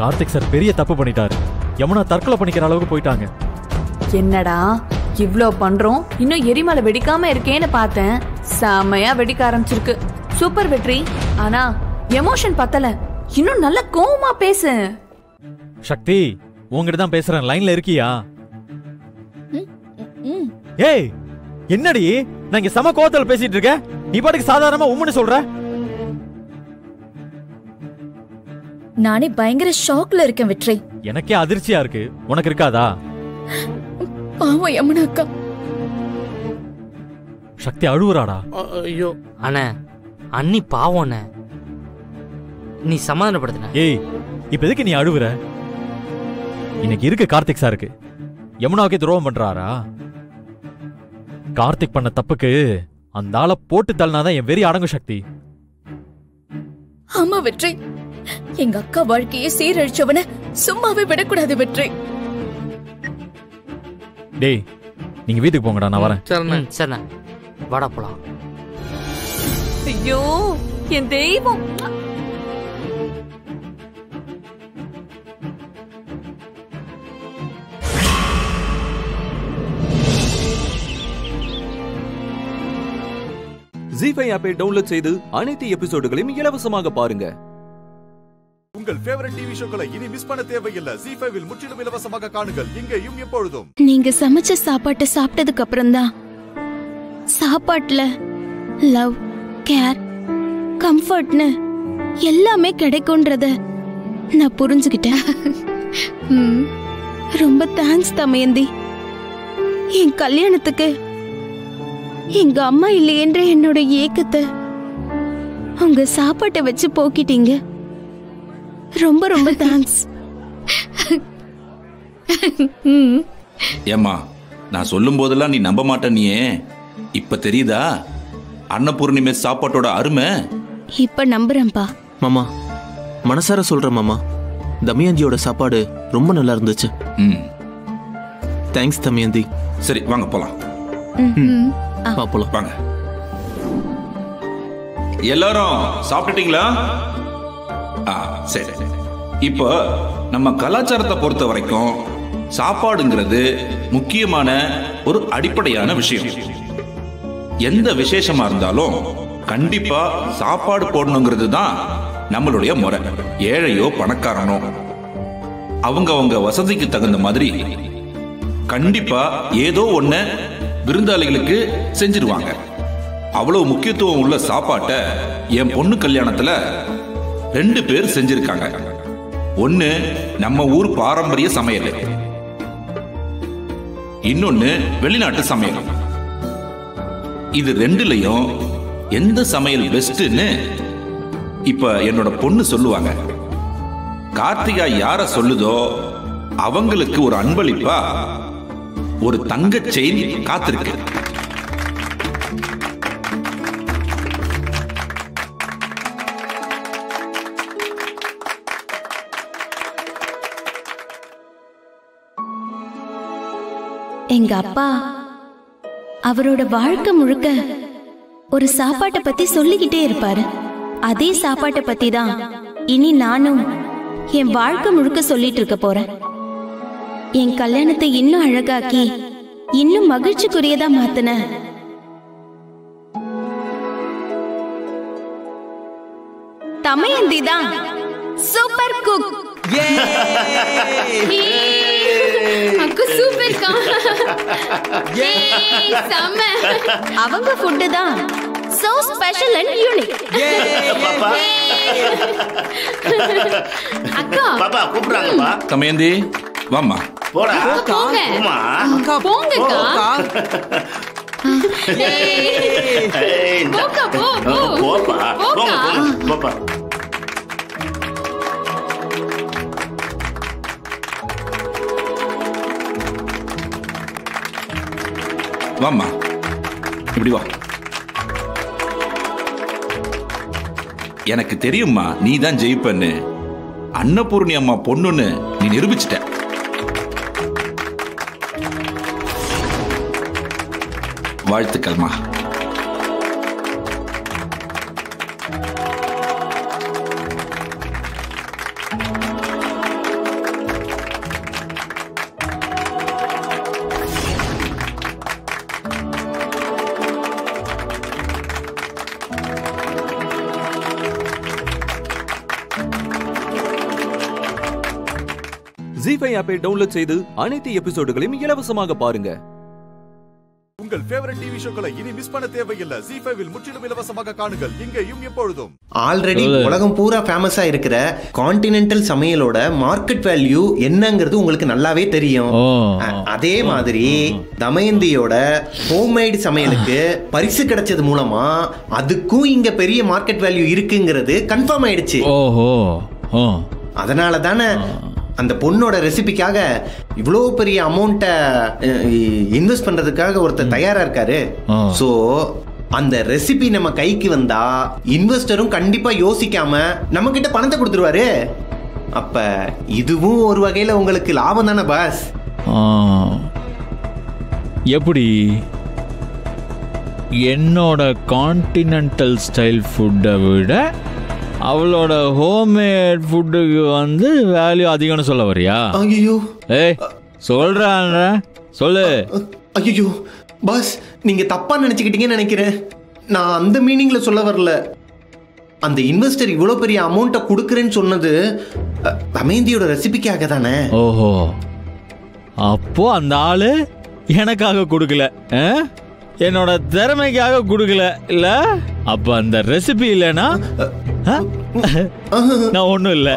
கார்த்திக் சார் பெரிய தப்பு பண்ணிட்டாரு. யமுனா தற்கொலை பண்ணிக்கிற அளவுக்கு போயிட்டாங்க. என்னடா இவ்ளோ பண்றோம், இன்னும் எரிமலை வெடிக்காம இருக்கேன்னு பார்த்தேன். செமையா வெடிக்க ஆரம்பிச்சிருக்கு. சூப்பர் வெற்றி. ஆனா எமோஷன் பத்தல, இன்னும் நல்ல கோவமா பேசு. சக்தி, உங்ககிட்ட தான் பேசுறேன். லைன்ல இருக்கியா? ஏய், என்னடி நான் இங்க சம கோவத்துல பேசிட்டு இருக்கேன், நீ பாட்டுக்கு சாதாரணமா உம்முன்னு சொல்ற? நானே பயங்கர ஷாக்ல இருக்கேன் வெற்றி. எனக்கே அதிர்ச்சியா இருக்கு, உனக்கு இருக்காதா? பாவம் யமுனா அக்கா. சக்தி அழுவுறாடா. ஐயோ அண்ணே, அண்ணி பாவம் அண்ணே, நீ சமாதானப்படுத்தின. ஏய், இப்ப எதுக்கு நீ அழுவுற? இன்னைக்கு இருக்கு கார்த்திக் சாருக்கு, யமுனாவுக்கே துரோகம் பண்றாரா? கார்த்திக் பண்ண தப்புக்கு அந்த ஆளை போட்டு தள்ளினாதான் என் வெறி அடங்கும் சக்தி. ஆமா வெற்றி, எங்க அக்கா வாழ்க்கையை சீரழிச்சவன சும்மாவே விடக்கூடாது வெற்றி. டேய், நீங்க வீட்டுக்கு போங்கடா, நான் வரேன். ம், சரிண்ணே, வாடா போலாம். ஐயோ என் தெய்வம். ஜீ ஃபைவ் ஆப்பை டவுன்லோட் செய்து அனைத்து எபிசோடுகளையும் இலவசமாக பாருங்க. உங்கள் ஃபேவரட் டிவி ஷோக்களை இனி மிஸ் பண்ண தேவையில்லை. ஜீ ஃபைவ் இல் முற்றிலும் இலவசமாக காணுங்கள், இங்கேயும் எப்பொழுதும். நீங்க சமைச்ச சாப்பாட்டை சாப்பிட்டதுக்கு அப்புறம் தான் சாப்பாட்டுல லவ், கேர், கம்ஃபர்ட்னு எல்லாமே கிடைக்கும்ன்றத நான் புரிஞ்சுக்கிட்டேன். ம், ரொம்ப தேங்க்ஸ் தமயந்தி. என் கல்யாணத்துக்கு எங்க அம்மா இல்லையென்ற என்னோட ஏக்கத்தை உங்க சாப்பாட்டை வச்சு போக்கிட்டீங்க. ரொம்ப ரொம்ப தேங்க்ஸ். ஏம்மா, நான் சொல்லும் போதெல்லாம் நீ நம்ப மாட்டேன். நீயே இப்ப தெரியுதா அன்னபூர்ணி மெஸ் சாப்பாட்டோட அருமை? இப்ப நம்புறேன்பா. மாமா, மனசார சொல்றேன் மாமா, தமயந்தியோட சாப்பாடு ரொம்ப நல்லா இருந்துச்சு. ம், தேங்க்ஸ் தமயந்தி. சரி வாங்க போலாம். பாப்போலாம் வாங்க. எல்லாரும் சாப்பிட்டுட்டீங்களா? ஆ, சரி. இப்போ நம்ம கலாச்சாரத்தை பொறுத்த வரைக்கும் சாப்பாடுங்கிறது முக்கியமான ஒரு அடிப்படையான விஷயம். எந்த விசேஷமா இருந்தாலும் கண்டிப்பா சாப்பாடு போடணுங்கிறது தான் நம்மளுடைய முறை. ஏழையோ பணக்காரனோ அவங்க அவங்க வசதிக்கு தகுந்த மாதிரி கண்டிப்பா ஏதோ ஒண்ணு விருந்தாளிகளுக்கு செஞ்சிருவாங்க. அவ்வளவு முக்கியத்துவம் உள்ள சாப்பாட்டை என் பொண்ணு கல்யாணத்துல ரெண்டு பேர் செஞ்சிருக்காங்க. ஒண்ணு நம்ம ஊர் பாரம்பரிய சமையல், இன்னொன்னு வெளிநாட்டு சமையல். இது ரெண்டுலயும் எந்த சமையல் பெஸ்ட்னு இப்ப என்னோட பொண்ணு சொல்லுவாங்க. கார்த்திகா யார சொல்லுதோ அவங்களுக்கு ஒரு அன்பளிப்பா ஒரு தங்க செயின் காத்திருக்கு. எங்க அப்பா அவரோட வாழ்க்கை முழுக்க ஒரு சாப்பாட்டை பத்தி சொல்லிக்கிட்டே இருப்பாரு. அதே சாப்பாட்டை பத்தி தான் இனி நானும் என் வாழ்க்கை முழுக்க சொல்லிட்டு இருக்க போறேன். என் கல்யாணத்தை இன்னும் அழகாக்கி இன்னும் மகிழ்ச்சிக்குரியதா மாத்தின தமயந்தி தான் சூப்பர் குக். அக்கு சூப்பர் கா. ஏய் சம. அவங்க ஃபுட் தான் so special and unique. அக்கா பாப்பா கூப்பிடுறாங்கப்பா. தமயந்தி வாம்மா. போடா. போங்க. அக்கா போங்கக்கா. ஏய் போக்கா போ போ. போப்பா. போங்க போப்பா. வாம்மா, இப்படி வா. எனக்கு தெரியும்மா நீ தான் ஜெயிப்பன்னு. அன்னபூர்ணி அம்மா பொண்ணுன்னு நீ நிரூபிச்சிட்ட. வாழ்த்துக்கள்மா. ஜீஃபை ஆப்பை டவுன்லோட் செய்து அனைத்து எபிசோடுகளையும் இலவசமாக பாருங்க. உங்கள் ஃபேவரட் டிவி ஷோக்களை இனி மிஸ் பண்ண தேவையில்லை. ஜீ ஃபைவ் இல் முற்றிலும் இலவசமாக காணுங்கள் இங்கேயும் எப்பொழுதும். ஆல்ரெடி உலகம் பூரா ஃபேமஸா இருக்கிற கான்டினென்டல் சமையலோட மார்க்கெட் வேல்யூ என்னங்கிறது உங்களுக்கு நல்லாவே தெரியும். அதே மாதிரி தமயந்தியோட ஹோம்மேட் சமையலுக்கு பரிசு கிடைச்சது மூலமா அதுக்கும் இங்க பெரிய மார்க்கெட் வேல்யூ இருக்குங்கிறது கன்ஃபார்ம் ஆயிடுச்சு. ஓஹோ, அதனால தானே அந்த பொண்ணோட ரெசிபிக்காக இவ்வளோ பெரிய அமௌண்ட்டை இன்வெஸ்ட் பண்றதுக்காக ஒருத்தர் தயாரா இருக்காரு. ஸோ அந்த ரெசிபி நம்ம கைக்கு வந்தா இன்வெஸ்டரும் கண்டிப்பா யோசிக்காம நம்ம கிட்ட பணத்தை கொடுத்துருவாரு. அப்ப இதுவும் ஒரு வகையில உங்களுக்கு லாபம் தானே பாஸ்? எப்படி என்னோட கான்டினென்டல் ஸ்டைல் ஃபுட்டை விட அவளோட ஹோம்மேட் ஃபுட்டுக்கு வந்து வேல்யூ அதிகம்னு சொல்ல வரியா? ஐயோ, ஏய் சொல்றேன், சொல்லு. ஐயோ பாஸ், நீங்க தப்பா நினைச்சுக்கிட்டீங்கன்னு நினைக்கிறேன். நான் அந்த மீனிங்ல சொல்ல வரல. அந்த இன்வெஸ்டர் இவ்வளவு பெரிய அமௌண்ட்டை கொடுக்குறேன்னு சொன்னது தமயந்தியோட ரெசிபிக்காக தானே. ஓஹோ, அப்போ அந்த ஆளு எனக்காக கொடுக்கல, என்னோட திறமைக்காக கொடுக்கல இல்ல? அப்ப அந்த ரெசிபி இல்லைன்னா நான் ஒண்ணும் இல்ல.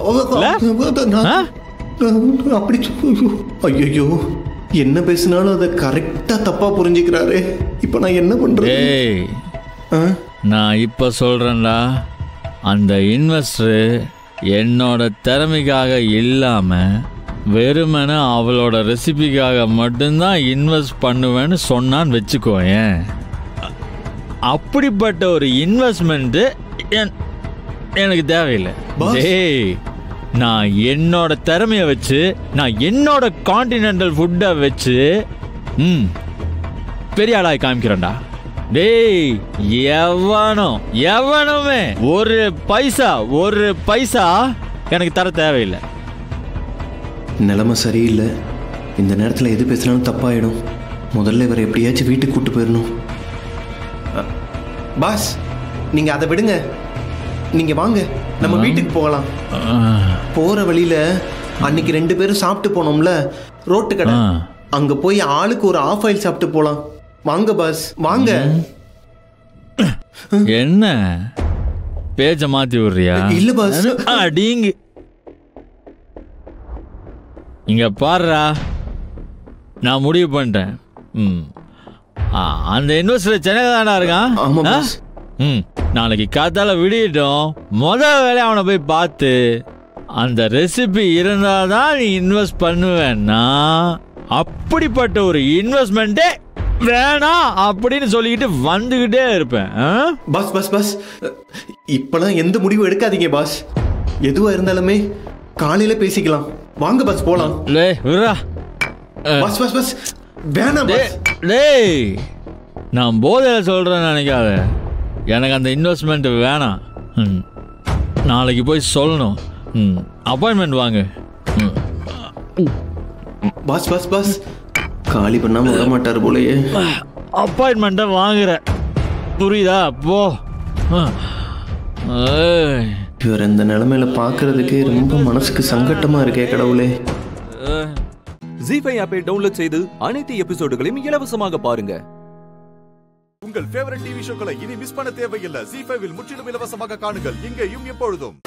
அப்படி ஐயோ, என்ன பேசினாலும் அதை கரெக்டா தப்பா புரிஞ்சுக்கிறாரு. இப்ப நான் என்ன பண்றேன்? நான் இப்ப சொல்றேன்டா, அந்த இன்வெஸ்டர் என்னோட திறமைக்காக இல்லாம வெறுமன அவளோட ரெசிபிக்காக மட்டும்தான் இன்வெஸ்ட் பண்ணுவேன்னு சொன்னான்னு வச்சுக்கோயேன். அப்படிப்பட்ட ஒரு இன்வெஸ்ட்மெண்ட் எனக்கு தேவையில்லை. டேய், நான் என்னோட திறமைய வச்சு, நான் என்னோட கான்டினென்டல் ஃபுட்டை வச்சு ம் பெரிய ஆளாய் காமிக்கிறேன்டா. டேய், எவனும் எவனுமே ஒரு பைசா ஒரு பைசா எனக்கு தர தேவையில்லை. நிலைமை சரியில்லை. இந்த நேரத்தில் எது பேசினாலும் தப்பாயிடும். முதல்ல இவரை எப்படியாச்சும் வீட்டுக்கு கூட்டு போயிடணும். பாஸ், நீங்க அதை விடுங்க. நீங்க வாங்க, நம்ம வீட்டுக்கு போகலாம். போற வழியில அன்னைக்கு ரெண்டு பேரும் சாப்பிட்டு போனோம்ல ரோட்டு கடை, அங்க போய் ஆளுக்கு ஒரு ஆஃப் ஆயில் சாப்பிட்டு போலாம். வாங்க பாஸ், வாங்க. என்ன பேச்ச மாத்தி விடுறியா? இல்ல பாஸ். அடிங்க இங்க பாருடா, நான் முடிவு பண்ணிட்டேன். ம் அந்த இன்வெஸ்டர் சென்னை தானா இருக்கான். ம் நாளைக்கு காத்தால விடியட்டும், முதல் வேலையை அவனை போய் பார்த்து அந்த ரெசிபி இருந்தாதான் நீ இன்வெஸ்ட் பண்ணுவேன்னா அப்படிப்பட்ட ஒரு இன்வெஸ்ட்மெண்ட்டே வேணாம் அப்படின்னு சொல்லிக்கிட்டு வந்துகிட்டே இருப்பேன். பாஸ் பாஸ் பாஸ் இப்பெல்லாம் எந்த முடிவும் எடுக்காதீங்க பாஸ். எதுவா இருந்தாலுமே காலையில பேசிக்கலாம். வாங்க பாஸ், போலாம். லே விரா பாஸ் பாஸ் பாஸ் வேணாம் பாஸ். டேய், நான் போதையில சொல்றேன்னு நினைக்காத. எனக்கு அந்த இன்வெஸ்ட்மெண்ட் வேணாம். ம் நாளைக்கு போய் சொல்லணும். ம் அப்பாயின்மெண்ட் வாங்க. பாஸ் பாஸ் பாஸ் காலி பண்ணாம விட மாட்டார் போலயே. அப்பாயின்மெண்ட்டை வாங்குற, புரியுதா? போ. இவர் இந்த நிலைமையில பாக்குறதுக்கே ரொம்ப மனசுக்கு சங்கட்டமா இருக்கே கடவுளே. ஜீஃபை ஆப்பை டவுன்லோட் செய்து அனைத்து எபிசோடுகளையும் இலவசமாக பாருங்க. உங்கள் ஃபேவரட் டிவி ஷோக்களை இனி மிஸ் பண்ண தேவையில்லை. ஜீ ஃபைவ் இல் முற்றிலும் இலவசமாக காணுங்கள் இங்கேயும் எப்பொழுதும்.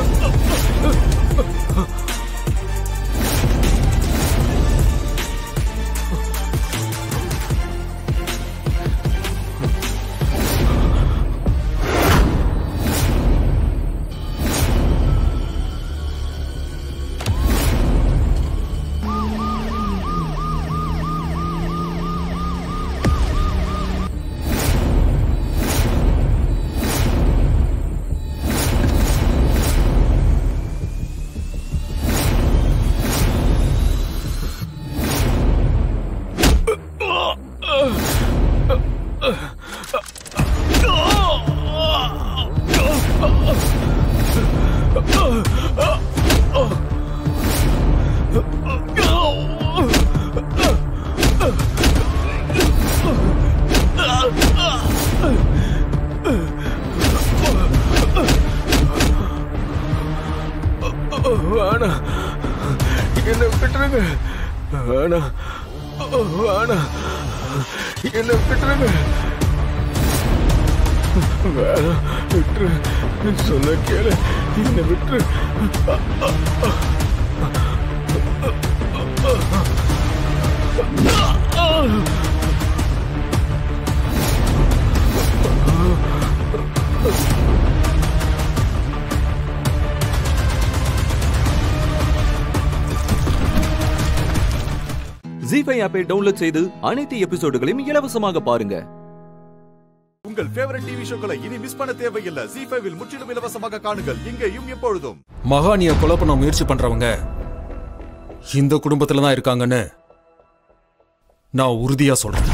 வேணாம், என்னை விட்டுருங்க. வேணாம், வேணாம், என்னை விட்டுருங்க. வேணாம், விட்டுரு, சொன்ன கேளு, என்னை விட்டுரு. ஜீ ஃபைவ் ஆப்பை டவுன்லோட் செய்து அனைத்து எபிசோடுகளையும் இலவசமாக பாருங்க. உங்கள் ஃபேவரட் டிவி ஷோக்களை இனி மிஸ் பண்ண தேவையில்லை. ஜீ ஃபைவ் இல் முற்றிலும் இலவசமாக காணுங்கள், இங்கேயும் எப்பொழுதும். மகானிய கொலை பண்ண முயற்சி பண்றவங்க இந்த குடும்பத்துல தான் இருக்காங்கன்னு நான் உறுதியா சொல்றேன்.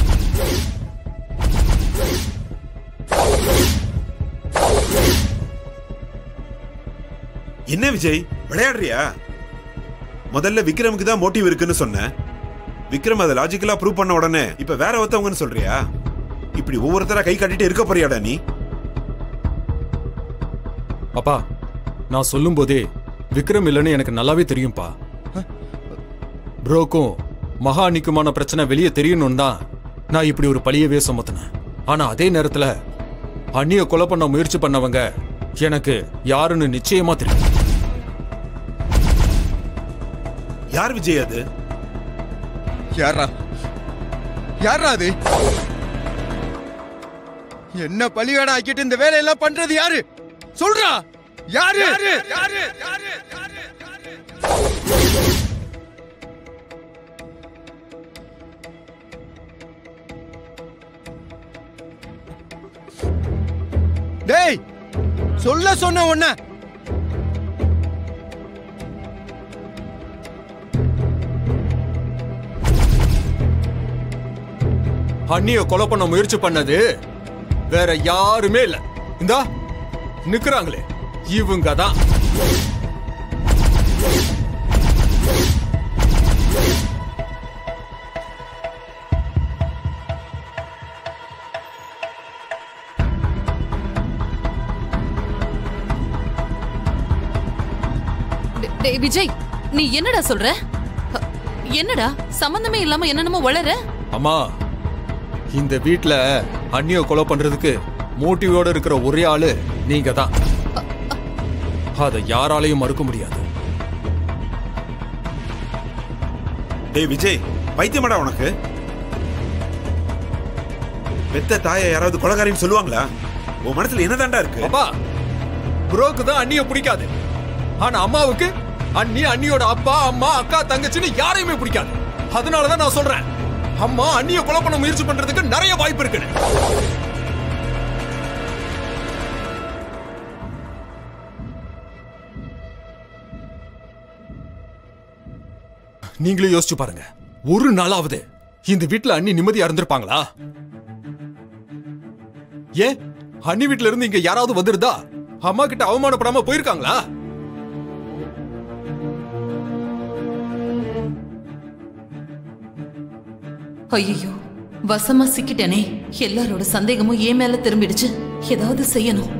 என்ன விஜய், விளையாடுறியா? முதல்ல விக்ரமுக்கு தான் மோட்டிவ் இருக்குன்னு சொன்ன. விக்ரம் அதை லாஜிக்கலா ப்ரூவ் பண்ண உடனே இப்ப வேற ஒருத்தவங்கன்னு சொல்றியா? இப்படி ஒவ்வொருத்தரா கை கட்டிட்டு இருக்க போறியாடா நீ? அப்பா, நான் சொல்லும் போதே விக்ரம் இல்லைன்னு எனக்கு நல்லாவே தெரியும்பா. ப்ரோக்கும் மகானிக்குமான பிரச்சனை வெளியே தெரியணும் தான் நான் இப்படி ஒரு பழியவே சுமத்தினேன். ஆனா அதே நேரத்துல அண்ணிய கொலை பண்ண முயற்சி பண்ணவங்க எனக்கு யாருன்னு நிச்சயமா தெரியும். யார் விஜய் அது? யாரா யாரா அது? என்ன பலிகாடா ஆக்கிட்டு இந்த வேலையெல்லாம் பண்றது யாரு? சொல்றா, யாரு? டேய், சொல்ல சொன்ன உன்ன. அண்ணிய கொலை பண்ண முயற்சி பண்ணது வேற யாருமே இல்ல, இந்தா நிக்கிறாங்களே இவங்க தான். டேய் விஜய், நீ என்னடா சொல்ற? என்னடா சம்பந்தமே இல்லாம என்னென்னமோ வளர? அம்மா, இந்த வீட்ல அண்ணிய கொலை பண்றதுக்கு மோட்டிவோட இருக்கிற ஒரே ஆளு நீங்க தான். அதை யாராலையும் மறுக்க முடியாது. டேய் விஜய், பைத்தியமாடா உனக்கு? பெத்த தாயை யாராவது கொலைகாரின்னு சொல்லுவாங்களா? உன் மனசுல என்னதாண்டா இருக்கு? அப்பா, ப்ரோக்கு தான் அண்ணிய பிடிக்காது. ஆனா அம்மாவுக்கு அண்ணி, அண்ணியோட அப்பா, அம்மா, அக்கா, தங்கச்சின்னு யாரையுமே பிடிக்காது. அதனாலதான் நான் சொல்றேன், அம்மா அண்ணிய கொலை பண்ண முயற்சி பண்றதுக்கு நிறைய வாய்ப்பு இருக்கு. நீங்களே யோசிச்சு பாருங்க, ஒரு நாளாவது இந்த வீட்டுல அண்ணி நிம்மதியா இருந்திருப்பாங்களா? ஏன் அண்ணி வீட்டுல இருந்து இங்க யாராவது வந்திருந்தா அம்மா கிட்ட அவமானப்படாம போயிருக்காங்களா? ஐயோ, வசமா சிக்கிட்டேனே. எல்லாரோட சந்தேகமும் ஏன் மேல திரும்பிடுச்சு. ஏதாவது செய்யணும்.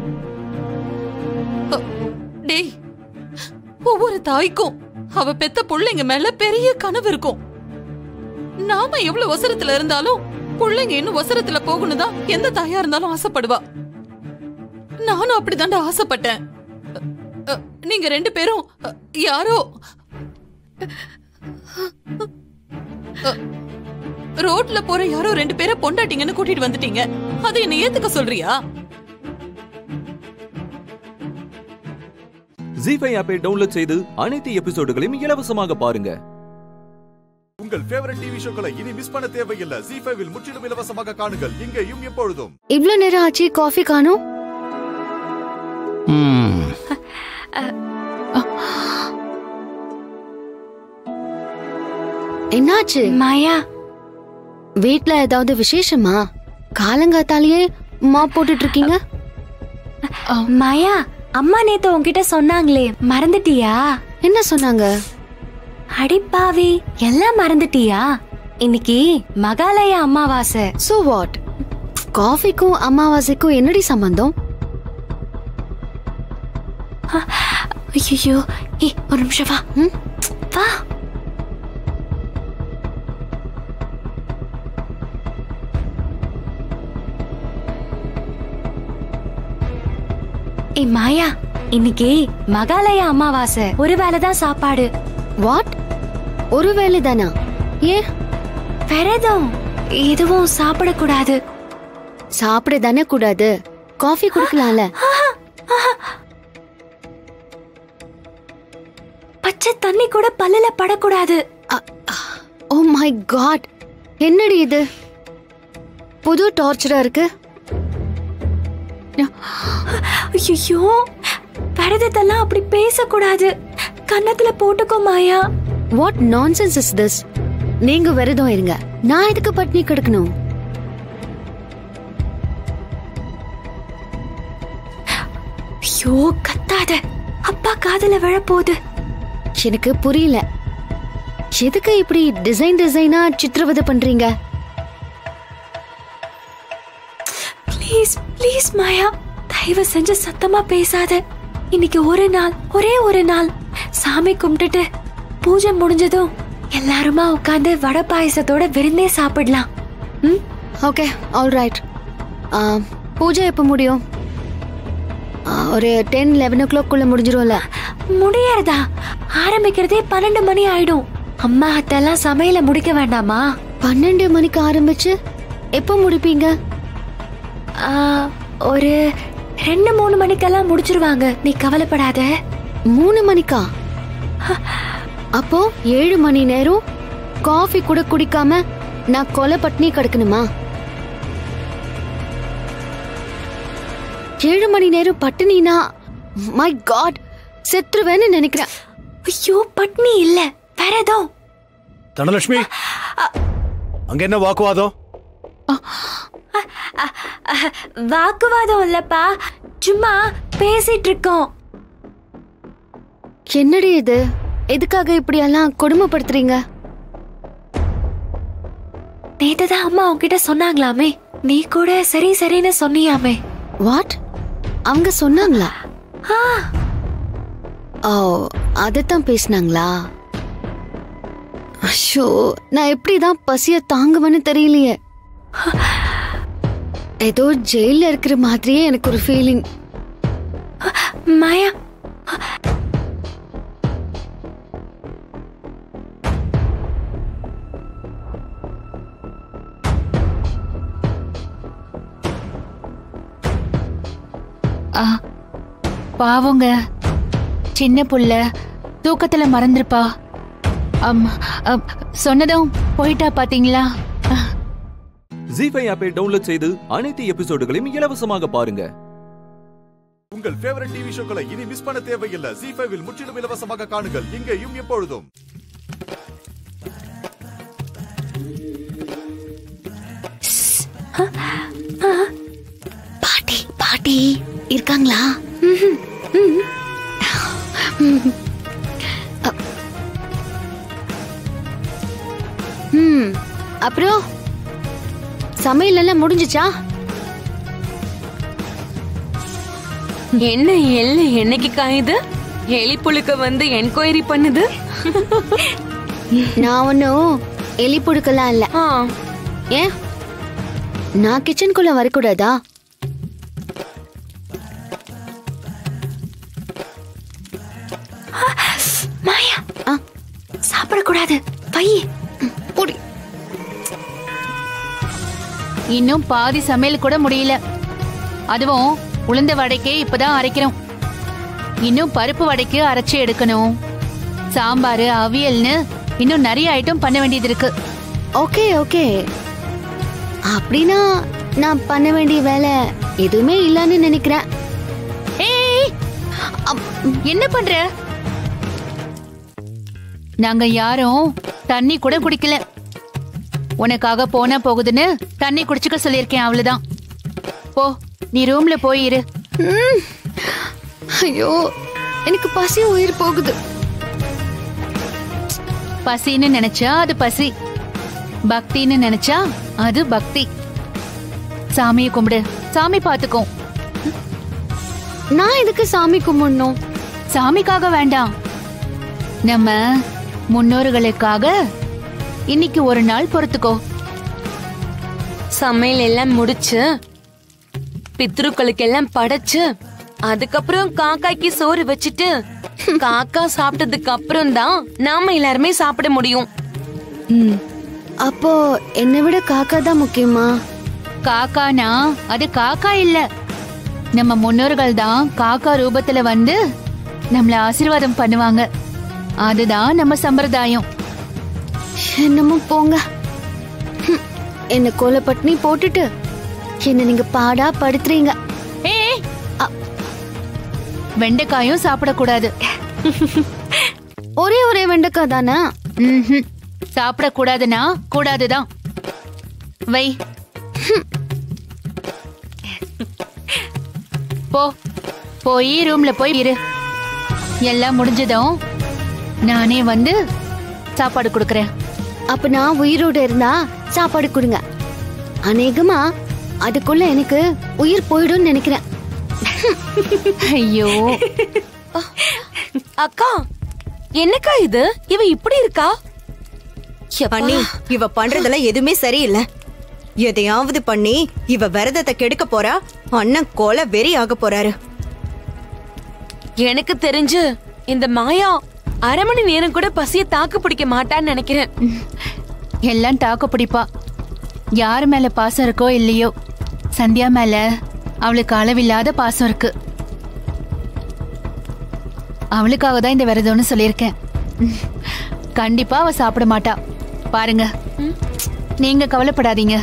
டேய், ஒவ்வொரு தாய்க்கும் அவ பெத்த பிள்ளைங்க மேல பெரிய கனவு இருக்கும். நாம எவ்வளவு அவசரத்துல இருந்தாலும் பிள்ளைங்க இன்னும் அவசரத்துல போகணும் தான் எந்த தாயா இருந்தாலும் ஆசைப்படுவா. நானும் அப்படிதாண்டா ஆசைப்பட்டேன். அ, நீங்க ரெண்டு பேரும் அ, யாரோ அ, ரோட்ல போற யாரோ ரெண்டு பேரை பொண்டாட்டிங்கன்னு கூட்டிட்டு வந்துட்டீங்க. அதை என்ன ஏத்துக்க சொல்றியா? ஜீ ஃபைவ் ஆப்பை டவுன்லோட் செய்து அனைத்து எபிசோடுகளையும் இலவசமாக பாருங்க. உங்கள் ஃபேவரட் டிவி ஷோக்களை இனி மிஸ் பண்ண தேவையில்லை. ஜீ ஃபைவ் இல் முற்றிலும் இலவசமாக காணுங்கள் இங்கேயும் எப்பொழுதும். இவ்ளோ நேரம் ஆச்சு, காஃபி காணோம். என்னாச்சு மாயா? வீட்ல ஏதாவது விசேஷமா? காலங்காத்தாலேயே மா போட்டுட்டு இருக்கீங்க. மாயா, அம்மா நேத்து உன்கிட்ட சொன்னாங்களே, மறந்துட்டியா? என்ன சொன்னாங்க? அடிப்பாவி, எல்லாம் மறந்துட்டியா? இன்னைக்கு மகாலய அமாவாசை. So what? காஃபிக்கும் அமாவாசைக்கும் என்னடி சம்பந்தம்? ஐயோ, ஏய் ஒரு நிமிஷம் வா. வா. ஏ மாயா, இன்னைக்கு மகாலய அமாவாசை. ஒரு வேளைதான் சாப்பாடு. வாட்? ஒரு வேளை தானா? ஏன்? விரதம். எதுவும் சாப்பிடக்கூடாது. சாப்பிட தானே கூடாது, காஃபி குடிக்கலாம்ல. பச்சை தண்ணி கூட பல்லுல படக்கூடாது. ஓ மை காட், என்னடி இது புது டார்ச்சரா இருக்கு. ஐயோ, விரதத்தெல்லாம் அப்படி பேசக்கூடாது. கன்னத்துல போட்டுக்கோ Maya. What nonsense is this? நீங்க விரதம் இருங்க, நான் எதுக்கு பட்னி கிடக்கணும்? ஐயோ கத்தாத, அப்பா காதுல விழப்போகுது. எனக்கு புரியல, எதுக்கு இப்படி டிசைன் டிசைனா சித்திரவதை பண்றீங்க? ப்ளீஸ் ப்ளீஸ் மாயா, தயவு செஞ்சு சத்தமா பேசாத. இன்னைக்கு ஒரு நாள், ஒரே ஒரு நாள் சாமி கும்பிட்டுட்டு பூஜை முடிஞ்சதும் எல்லாருமா உட்காந்து வடை பாயசத்தோட விருந்தே சாப்பிடலாம். ம், ஓகே, ஆல் ரைட். பூஜை எப்போ முடியும்? ஒரு டென் லெவன் ஓ கிளாக் குள்ள முடிஞ்சிரும்ல? முடியறதா? ஆரம்பிக்கிறதே பன்னெண்டு மணி ஆயிடும். அம்மா அத்தெல்லாம் சமையல முடிக்க வேண்டாமா? பன்னெண்டு மணிக்கு ஆரம்பிச்சு எப்போ முடிப்பீங்க? ஒரு ரெண்டு மூணு மணிக்கெல்லாம் முடிச்சிருவாங்க, நீ கவலைப்படாத. மூணு மணிக்கா? அப்போ ஏழு மணி நேரம் காஃபி கூட குடிக்காம நான் கொலை பட்னி கிடக்கணுமா? ஏழு மணி நேரம் பட்டினினா மை காட், செத்துருவேன்னு நினைக்கிறேன். ஐயோ, பட்னி இல்ல, விரதம். தனலட்சுமி, அங்க என்ன வாக்குவாதம்? வாக்குவாதம் இல்லப்பா, சும்மா பேசிட்டு இருக்கோம். என்னடி இது? எதுக்காக இப்படி எல்லாம் கொடுமைப்படுத்துறீங்க? நேத்துதான் அம்மா உன்கிட்ட சொன்னாங்களாமே, நீ கூட சரி சரின்னு சொன்னியாமே. வாட்? அவங்க சொன்னாங்களா? ஓ, அதத்தான் பேசினாங்களா? ஐயோ, நான் எப்படிதான் பசிய தாங்குவேன்னு தெரியலையே. ஏதோ ஜெயில இருக்கிற மாதிரியே எனக்கு ஒரு ஃபீலிங். மாயா, பாவங்க, சின்ன புள்ள தூக்கத்துல மறந்துருப்பா. சொன்னதும் போயிட்டா பாத்தீங்களா? ஜீ ஃபைவ் ஆப்பை டவுன்லோட் செய்து அனைத்து எபிசோடுகளையும் இலவசமாக பாருங்க. உங்கள் ஃபேவரட் டிவி ஷோக்களை இனி மிஸ் பண்ண தேவையில்லை. ஜீ ஃபைவ் இல் முற்றிலும் இலவசமாக காணுங்கள் இங்கேயும் எப்பொழுதும். பாட்டி பாட்டி இருக்காங்களா? ம், அப்புறம் சமையல் எல்லாம் முடிஞ்சுச்சா? என்ன எல்லை என்னைக்கு காயுது? எலி புழுக்க வந்து என்கொயரி பண்ணுது. நான் ஒன்னும் எலி புழுக்கலாம் இல்ல. ஏன் நான் கிச்சனுக்குள்ள வரக்கூடாதா? சாப்பிடக்கூடாது. பை போடி. இன்னும் பாதி சமையல் கூட முடியல. அதுவும் உளுந்த வடைக்கே இப்பதான் அரைக்கிறோம். இன்னும் பருப்பு வடைக்கு அரைச்சி எடுக்கணும். சாம்பார், அவியல்னு இன்னும் நிறைய ஐட்டம் பண்ண வேண்டியது இருக்கு. ஓகே ஓகே, அப்படின்னா நான் பண்ண வேண்டிய வேலை எதுவுமே இல்லைன்னு நினைக்கிறேன். ஏய், என்ன பண்ற? நாங்க யாரும் தண்ணி கூட குடிக்கல. உனக்காக போனா போகுதுன்னு தண்ணி குடிச்சுக்க சொல்லியிருக்கேன், அவ்வளவுதான். போ, நீ ரூம்ல போய் இரு. ஐயோ, எனக்கு பசி உயிர் போகுது. பசின்னு நினைச்சா அது பசி, பக்தின்னு நினைச்சா அது பக்தி. சாமியை கும்பிடு, சாமி பாத்துக்கும். நான் எதுக்கு சாமி கும்பிடணும்? சாமிக்காக வேண்டாம், நம்ம முன்னோர்களுக்காக இன்னைக்கு ஒரு நாள் பொறுத்துக்கோ. சமையல் எல்லாம் முடிச்சு பித்ருக்களுக்கு எல்லாம் படைச்சு அதுக்கப்புறம் காக்காய்க்கு சோறு வச்சுட்டு காக்கா சாப்பிட்டதுக்கு அப்புறம் தான் நாம எல்லாருமே சாப்பிட முடியும். அப்போ என்னை விட காக்கா தான் முக்கியமா? காக்கானா அது காக்கா இல்ல, நம்ம முன்னோர்கள் தான் காக்கா ரூபத்துல வந்து நம்மள ஆசீர்வாதம் பண்ணுவாங்க. அதுதான் நம்ம சம்பிரதாயம். என்னமோ போங்க. என்ன கோலப்பட்டினி போட்டுட்டு என்ன நீங்க பாடா படுத்துறீங்க. வெண்டைக்காயும் சாப்பிடக்கூடாது. ஒரே ஒரே வெண்டைக்காய் தானே? சாப்பிடக்கூடாதுன்னா கூடாதுதான். வை. போ, போய் ரூம்ல போய் இரு. எல்லாம் முடிஞ்சதும் நானே வந்து சாப்பாடு கொடுக்கறேன். அப்ப நான் உயிரோட இருந்தா சாப்பாடு கொடுங்க. அநேகமா அதுக்குள்ள எனக்கு உயிர் போயிடும் நினைக்கிறேன். ஐயோ அக்கா, என்னக்கா இது? இவ இப்படி இருக்கா? பண்ணி இவ பண்றதெல்லாம் எதுவுமே சரியில்லை. எதையாவது பண்ணி இவ விரதத்தை கெடுக்க போறா. அண்ணன் கொலை வெறி ஆக போறாரு. எனக்கு தெரிஞ்சு இந்த மாயா அரை மணி நேரம் கூட பசிய தாக்கு பிடிக்க மாட்டான்னு நினைக்கிறேன். எல்லாம் தாக்கு பிடிப்பா. யாரு மேல பாசம் இருக்கோ இல்லையோ, சந்தியா மேல அவளுக்கு அளவில்லாத பாசம் இருக்கு. அவளுக்காக தான் இந்த விரதம்னு சொல்லியிருக்கேன். கண்டிப்பா அவ சாப்பிட மாட்டா. பாருங்க, நீங்க கவலைப்படாதீங்க.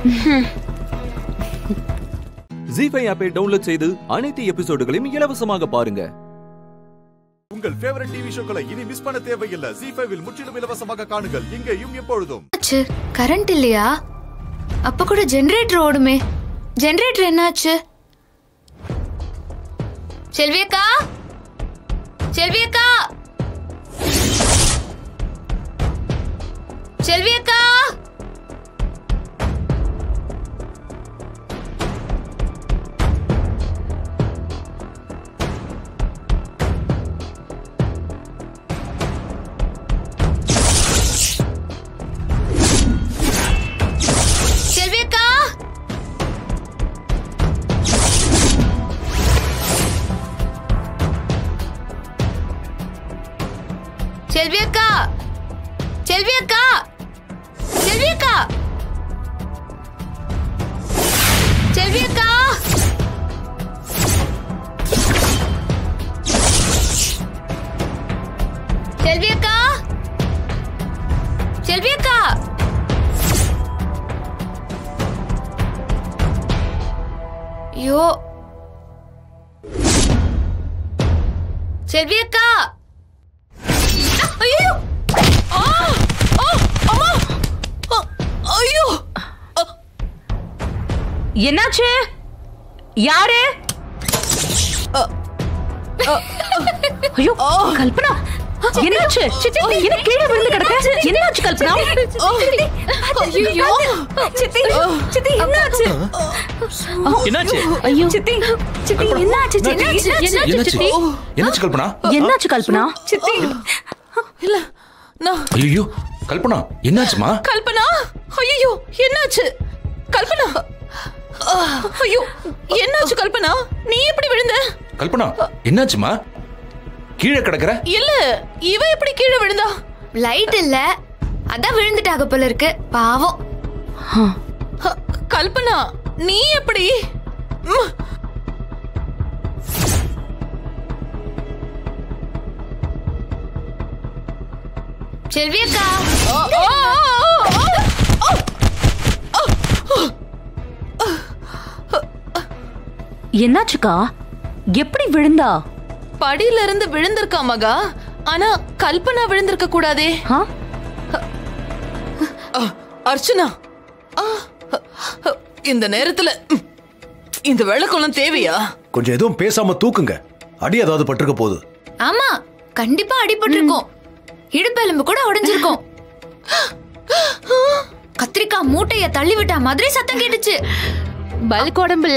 ஜீ ஃபைவ் ஆப்பை டவுன்லோட் செய்து அனைத்து எபிசோடுகளையும் இலவசமாக பாருங்க. உங்கள் ஃபேவரட் டிவி ஷோக்களை இனி மிஸ் பண்ண தேவையில்லை. ஜீ ஃபைவ் இல் முற்றிலும் இலவசமாக காணுங்கள், இங்கேயும் எப்பொழுதும். கரண்ட் இல்லையா? அப்ப கூட ஜெனரேட்டர் ஓடுமே. ஜெனரேட்டர் என்னாச்சு? செல்வியக்கா, செல்வியக்கா, செல்வியக்கா. செல்வியக்கா, செல்வியக்கா, செல்வியக்கா, செல்வியக்கா, செல்வியக்கா. செல்வியக்கா, செல்வியக்கா. ஐயோ, செல்வியக்கா. ஐயோ, ஆ, ஆ, அம்மா, ஐயோ. என்னாச்சு? யாரு? ஐயோ, கல்பனா, என்னாச்சு? என்ன கீழே விழுந்து கிடக்க? என்னாச்சு கல்பனா? ஐயோ, சித்தி, சித்தி, என்னாச்சு? என்னாச்சு? ஐயோ, சித்தி, சித்தி, என்னாச்சு? என்னாச்சு? என்னாச்சு? என்னாச்சு கல்பனா? என்னாச்சு கல்பனா? சித்தி, இல்ல, நான் ஐயோ கல்பனா, என்னாச்சுமா? கல்பனா, ஐயோ, என்னாச்சு? கல்பனா, ஐயோ, என்னாச்சு கல்பனா? நீ எப்படி விழுந்த? கல்பனா, என்னாச்சுமா? கீழே கிடக்குற? இல்ல, இவ எப்படி கீழே விழுந்தா? லைட் இல்ல, அதான் விழுந்துட்டாக போல இருக்கு. பாவம். கல்பனா, நீ எப்படி? செல்வி அக்கா, என்னாச்சுக்கா? எப்படி விழுந்தா? படியில இருந்து விழுந்திருக்கா மகா. ஆனா கல்பனா விழுந்திருக்க கூடாதே. அர்ச்சனா, இந்த நேரத்துல இந்த வெள்ளக்கோலம் தேவையா? கொஞ்சம் எதுவும் பேசாம தூக்குங்க. அடி ஏதாவது பட்டிருக்க போகுது. ஆமா, கண்டிப்பா அடிபட்டிருக்கும். இடுப்பெலும்பு கூட உடைஞ்சிருக்கும். கத்திரிக்காய் மூட்டைய தள்ளி விட்டா மாதிரி சத்தம் கேட்டுச்சு. பல்க் உடம்புல.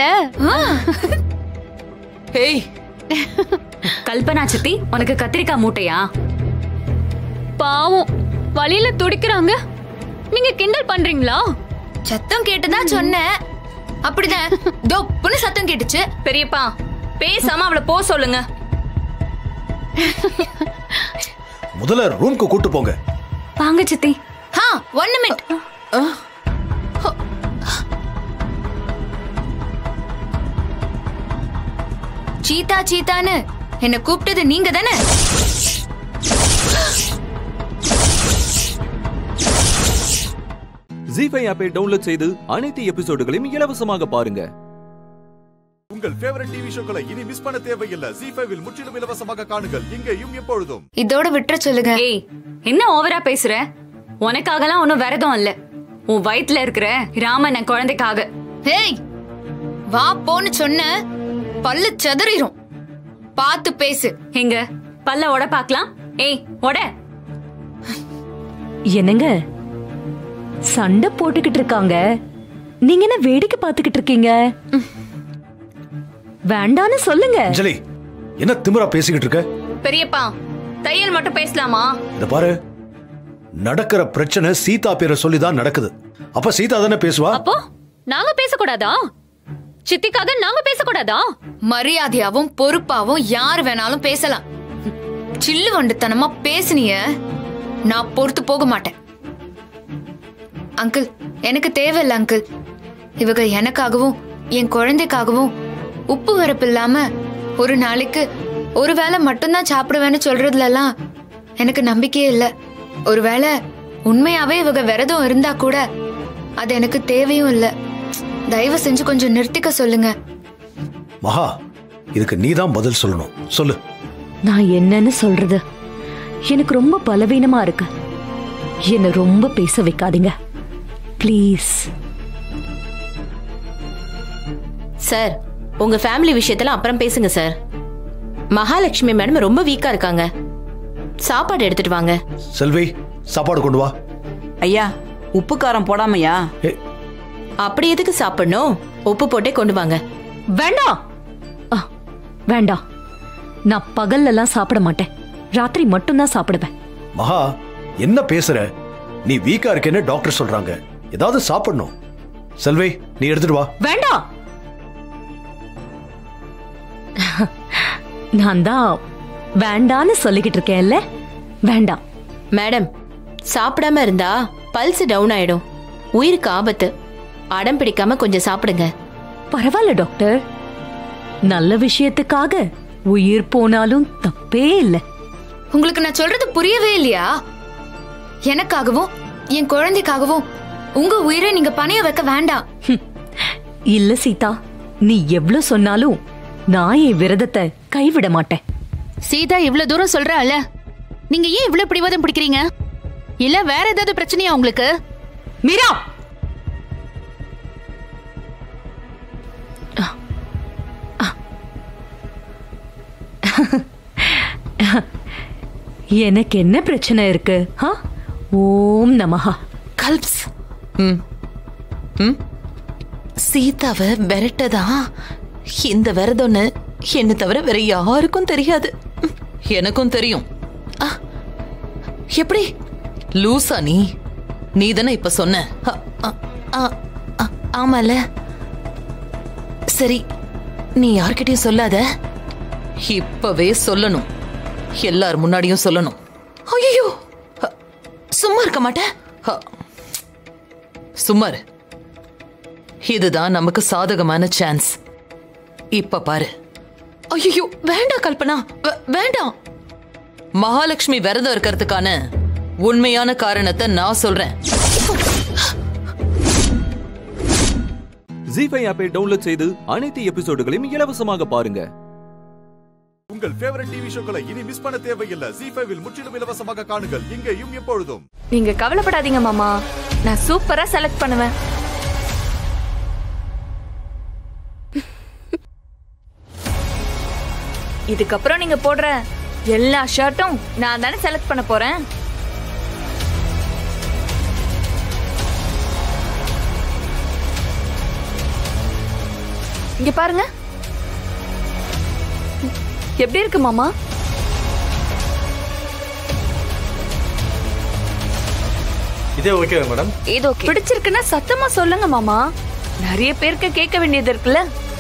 ஏய் கல்பனா சித்தி, உனக்கு கத்திரிக்காய் மூட்டையா? பாவம், வழியில துடிக்கிறாங்க. நீங்க கிண்டல் பண்றீங்களா? சத்தம் கேட்டுதான் சொன்னேன். அப்படிதான் தொப்புன்னு சத்தம் கேட்டுச்சு. பெரியப்பா, பேசாம அவளை போ சொல்லுங்க. முதல்ல ரூம்க்கு கூட்டு போங்க. வாங்க சித்தி. ஹா, ஒன் மினிட். சீதா சீதான்னு என்ன கூப்பிட்டது நீங்க தானே? ஜீ ஃபைவ் ஆப்பை டவுன்லோட் செய்து அனைத்து எபிசோடுகளையும் இலவசமாக பாருங்க. உங்கள் ஃபேவரட் டிவி ஷோக்களை இனி மிஸ் பண்ண தேவையில்லை. ஜீ ஃபைவ் இல் முற்றிலும் இலவசமாக காணுங்கள். இங்கேயும் எப்பொழுதும். இதோட விட்டுற சொல்லுங்க. ஏய், என்ன ஓவரா பேசுற? உனக்காகலாம் ஒன்னும் விரதம் இல்ல. உன் வயித்துல இருக்கிற ராமன் குழந்தைக்காக. ஏய், வா போன்னு சொன்ன பல்லு சதறிரும். பார்த்து பேசு. எங்க பல்ல உட பாக்கலாம். ஏய் உட. என்னங்க சண்டை போட்டுக்கிட்டு இருக்காங்க, நீங்க என்ன வேடிக்கை பார்த்துக்கிட்டு இருக்கீங்க? வேண்டான்னு சொல்லுங்க. அஞ்சலி, என்ன திமிரா பேசிக்கிட்டு இருக்க? பெரியப்பா, தையல் மட்டும் பேசலாமா? இத பாரு, நடக்கிற பிரச்சனை சீதா பேரை சொல்லிதான் நடக்குது. அப்ப சீதா தானே பேசுவா. அப்போ நாங்க பேசக்கூடாதா? சித்திக்காக நாங்க பேசக்கூடாதா? மரியாதையாவும் பொறுப்பாவும் யார் வேணாலும் பேசலாம். சில்லு வண்டுத்தனமா பேசுனிய நான் பொறுத்து போக மாட்டேன். அங்கிள், எனக்கு தேவையில்ல அங்கிள். இவங்க எனக்காகவும் என் குழந்தைக்காகவும் உப்பு வரப்பு இல்லாம ஒரு நாளைக்கு ஒரு வேளை மட்டும்தான் சாப்பிடுவேன்னு சொல்றதுல எல்லாம் எனக்கு நம்பிக்கையே இல்ல. ஒருவேளை உண்மையாவே இவங்க விரதம் இருந்தா கூட அது எனக்கு தேவையும் இல்ல. தயவு செஞ்சு கொஞ்சம் நிறுத்திக்க சொல்லுங்க. மகா, இதுக்கு நீதான் பதில் சொல்லணும். சொல்லு. நான் என்னன்னு சொல்றது? எனக்கு ரொம்ப பலவீனமா இருக்கு. என்ன ரொம்ப பேச வைக்காதீங்க ப்ளீஸ். சார், உங்க ஃபேமிலி விஷயத்துல அப்புறம் பேசுங்க சார். மகாலட்சுமி மேடம் ரொம்ப வீக்கா இருக்காங்க. சாப்பாடு எடுத்துட்டு வாங்க. செல்வி, சாப்பாடு கொண்டு வா. ஐயா, உப்பு காரம் போடாமையா? அப்படி எதுக்கு சாப்பிடணும்? உப்பு போட்டே கொண்டு வாங்க. வேண்டாம் வேண்டாம், நான் பகல்லெல்லாம் சாப்பிட மாட்டேன். ராத்திரி மட்டும்தான் சாப்பிடுவேன். மகா, என்ன பேசுற? நீ வீக்கா இருக்கேன்னு டாக்டர் சொல்றாங்க. ஏதாவது சாப்பிடணும். செல்வி, நீ எடுத்துட்டு வா. வேண்டாம். நான் தான் வேண்டான்னு சொல்லிக்கிட்டு இருக்கேன்ல. வேண்டாம். மேடம், சாப்பிடாம இருந்தா பல்ஸ் டவுன் ஆயிடும். உயிருக்கு ஆபத்து. அடம் பிடிக்காம கொஞ்சம் சாப்பிடுங்க. பரவாயில்ல டாக்டர், நல்ல விஷயத்துக்காக உயிர் போனாலும் தப்பே இல்லை. உங்களுக்கு நான் சொல்றது புரியவே இல்லையா? எனக்காகவும் என் குழந்தைக்காகவும் உங்க உயிரை நீங்க பணைய வைக்க வேண்டாம். இல்ல சீதா, நீ எவ்வளவு சொன்னாலும் நான் என் விரதத்தை கைவிட மாட்டேன். சீதா இவ்வளவு தூரம் சொல்றால, நீங்க ஏன் இவ்வளவு பிடிவாதம் பிடிக்கிறீங்க? இல்ல வேற ஏதாவது பிரச்சனையா உங்களுக்கு? மீரா, எனக்கு என்ன பிரச்சனை இருக்கு? ஓம் நமஹா. கல்ப்ஸ். ம் ம் சீதாவை விரட்டதா இந்த விரதம்னு என்ன தவிர வேற யாருக்கும் தெரியாது. எனக்கும் தெரியும். எப்படி லூசா நீ? நீ தானே இப்ப சொன்ன. ஆமால. சரி, நீ யார்கிட்டயும் சொல்லாத. இப்பவே சொல்லணும். எல்லார் முன்னாடியும் சொல்லணும். ஐயோ, சும்மா இருக்க மாட்டேன். சும்மா இரு. இதுதான் நமக்கு சாதகமான சான்ஸ். இப்ப பாரு. ஐயோ வேண்டாம் கல்பனா, வே- வேண்டாம். மகாலட்சுமி விரதம் இருக்கிறதுக்கான உண்மையான காரணத்தை நான் சொல்றேன். ஜீ ஃபைவ் ஆப்பை டவுன்லோட் செய்து அனைத்து எபிசோடுகளையும் இலவசமாக பாருங்க. உங்கள் ஃபேவரட் டிவி ஷோக்களை இனி மிஸ் பண்ண தேவையில்லை. ஜீ ஃபைவ் இல் முற்றிலும் இலவசமாக காணுங்கள் இங்கேயும் எப்பொழுதும். நீங்க கவலைப்படாதீங்க மாமா, நான் சூப்பரா செலக்ட் பண்ணுவேன். இதுக்கப்புறம் நீங்க போடுற எல்லா ஷர்ட்டும் நான் தானே செலக்ட் பண்ண போறேன். இங்க பாருங்க, எப்படி இருக்கு மாமா? இதே ஓகே மேடம். இது ஓகே. பிடிச்சிருக்குன்னா சத்தமா சொல்லுங்க மாமா, நிறைய பேருக்கு கேட்க வேண்டியது இருக்குல்ல.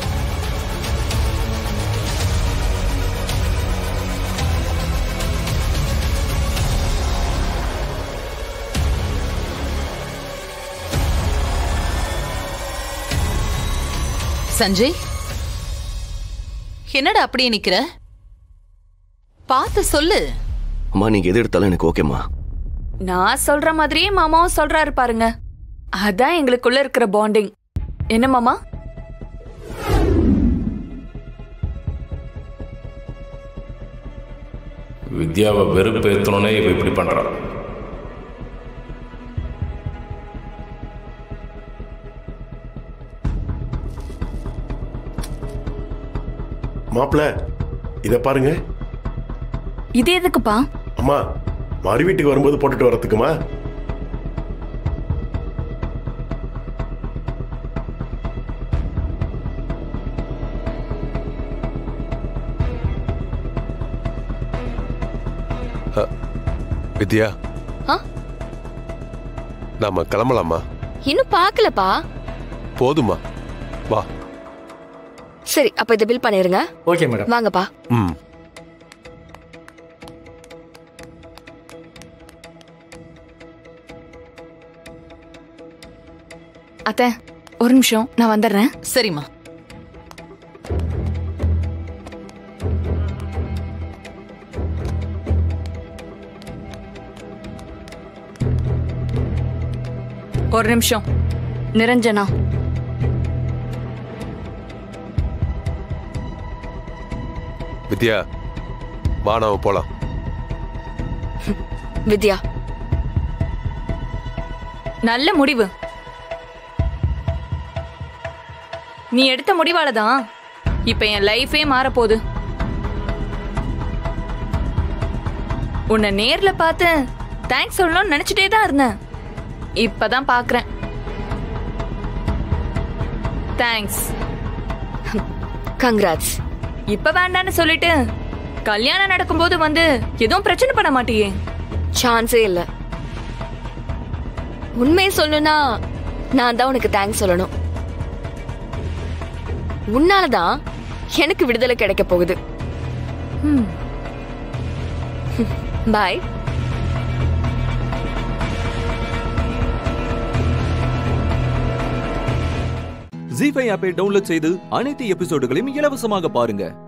சஞ்சய், என்னடா அப்படியே நிக்கிற? பார்த்து சொல்லு. அம்மா நீங்க எது எடுத்தாலும் எனக்கு ஓகேம்மா. நான் சொல்ற மாதிரியே மாமாவும் சொல்றாரு பாருங்க, அதான் எங்களுக்குள்ள இருக்கிற பாண்டிங். என்ன மாமா? வித்யாவை வெறுப்பு ஏத்தணும்னே இவ இப்படி பண்றான். மாப்பிள இத பாருங்க. இது எதுக்குப்பா? அம்மா மறு வீட்டுக்கு வரும்போது போட்டுட்டு வரதுக்குமா? வித்யா, ஆ? நாம கிளம்பலாமா? இன்னும் பாக்கலப்பா. போதுமா, வா. சரி, அப்ப இத பில் பண்ணிருங்க. Okay madam. வாங்கப்பா. ம். அத்தை, ஒரு நிமிஷம் நான் வந்துடுறேன். சரிம்மா. ஒரு நிமிஷம். நிரஞ்சனா, வித்யா வா நாம போலாம். வித்யா, நல்ல முடிவு. நீ எடுத்த முடிவாலதான் இப்ப என் லைஃபே மாறப்போகுது. உன்னை நேர்ல பார்த்து தேங்க்ஸ் சொல்லணும்னு நினைச்சிட்டே தான் இருந்தேன். இப்பதான் பாக்குறேன். தேங்க்ஸ். கங்க்ராட்ஸ். இப்ப வேண்டான்னு சொல்லிட்டு கல்யாணம் நடக்கும்போது வந்து எதுவும் பிரச்சனை பண்ண மாட்டியே? சான்ஸே இல்ல. உண்மையை சொல்லணும்னா நான் தான் உனக்கு தேங்க்ஸ் சொல்லணும். உன்னாலதான் எனக்கு விடுதலை கிடைக்க போகுது. பாய். ஜீ ஃபைவ் ஆப்பை டவுன்லோட் செய்து அனைத்து எபிசோடுகளையும் இலவசமாக பாருங்க.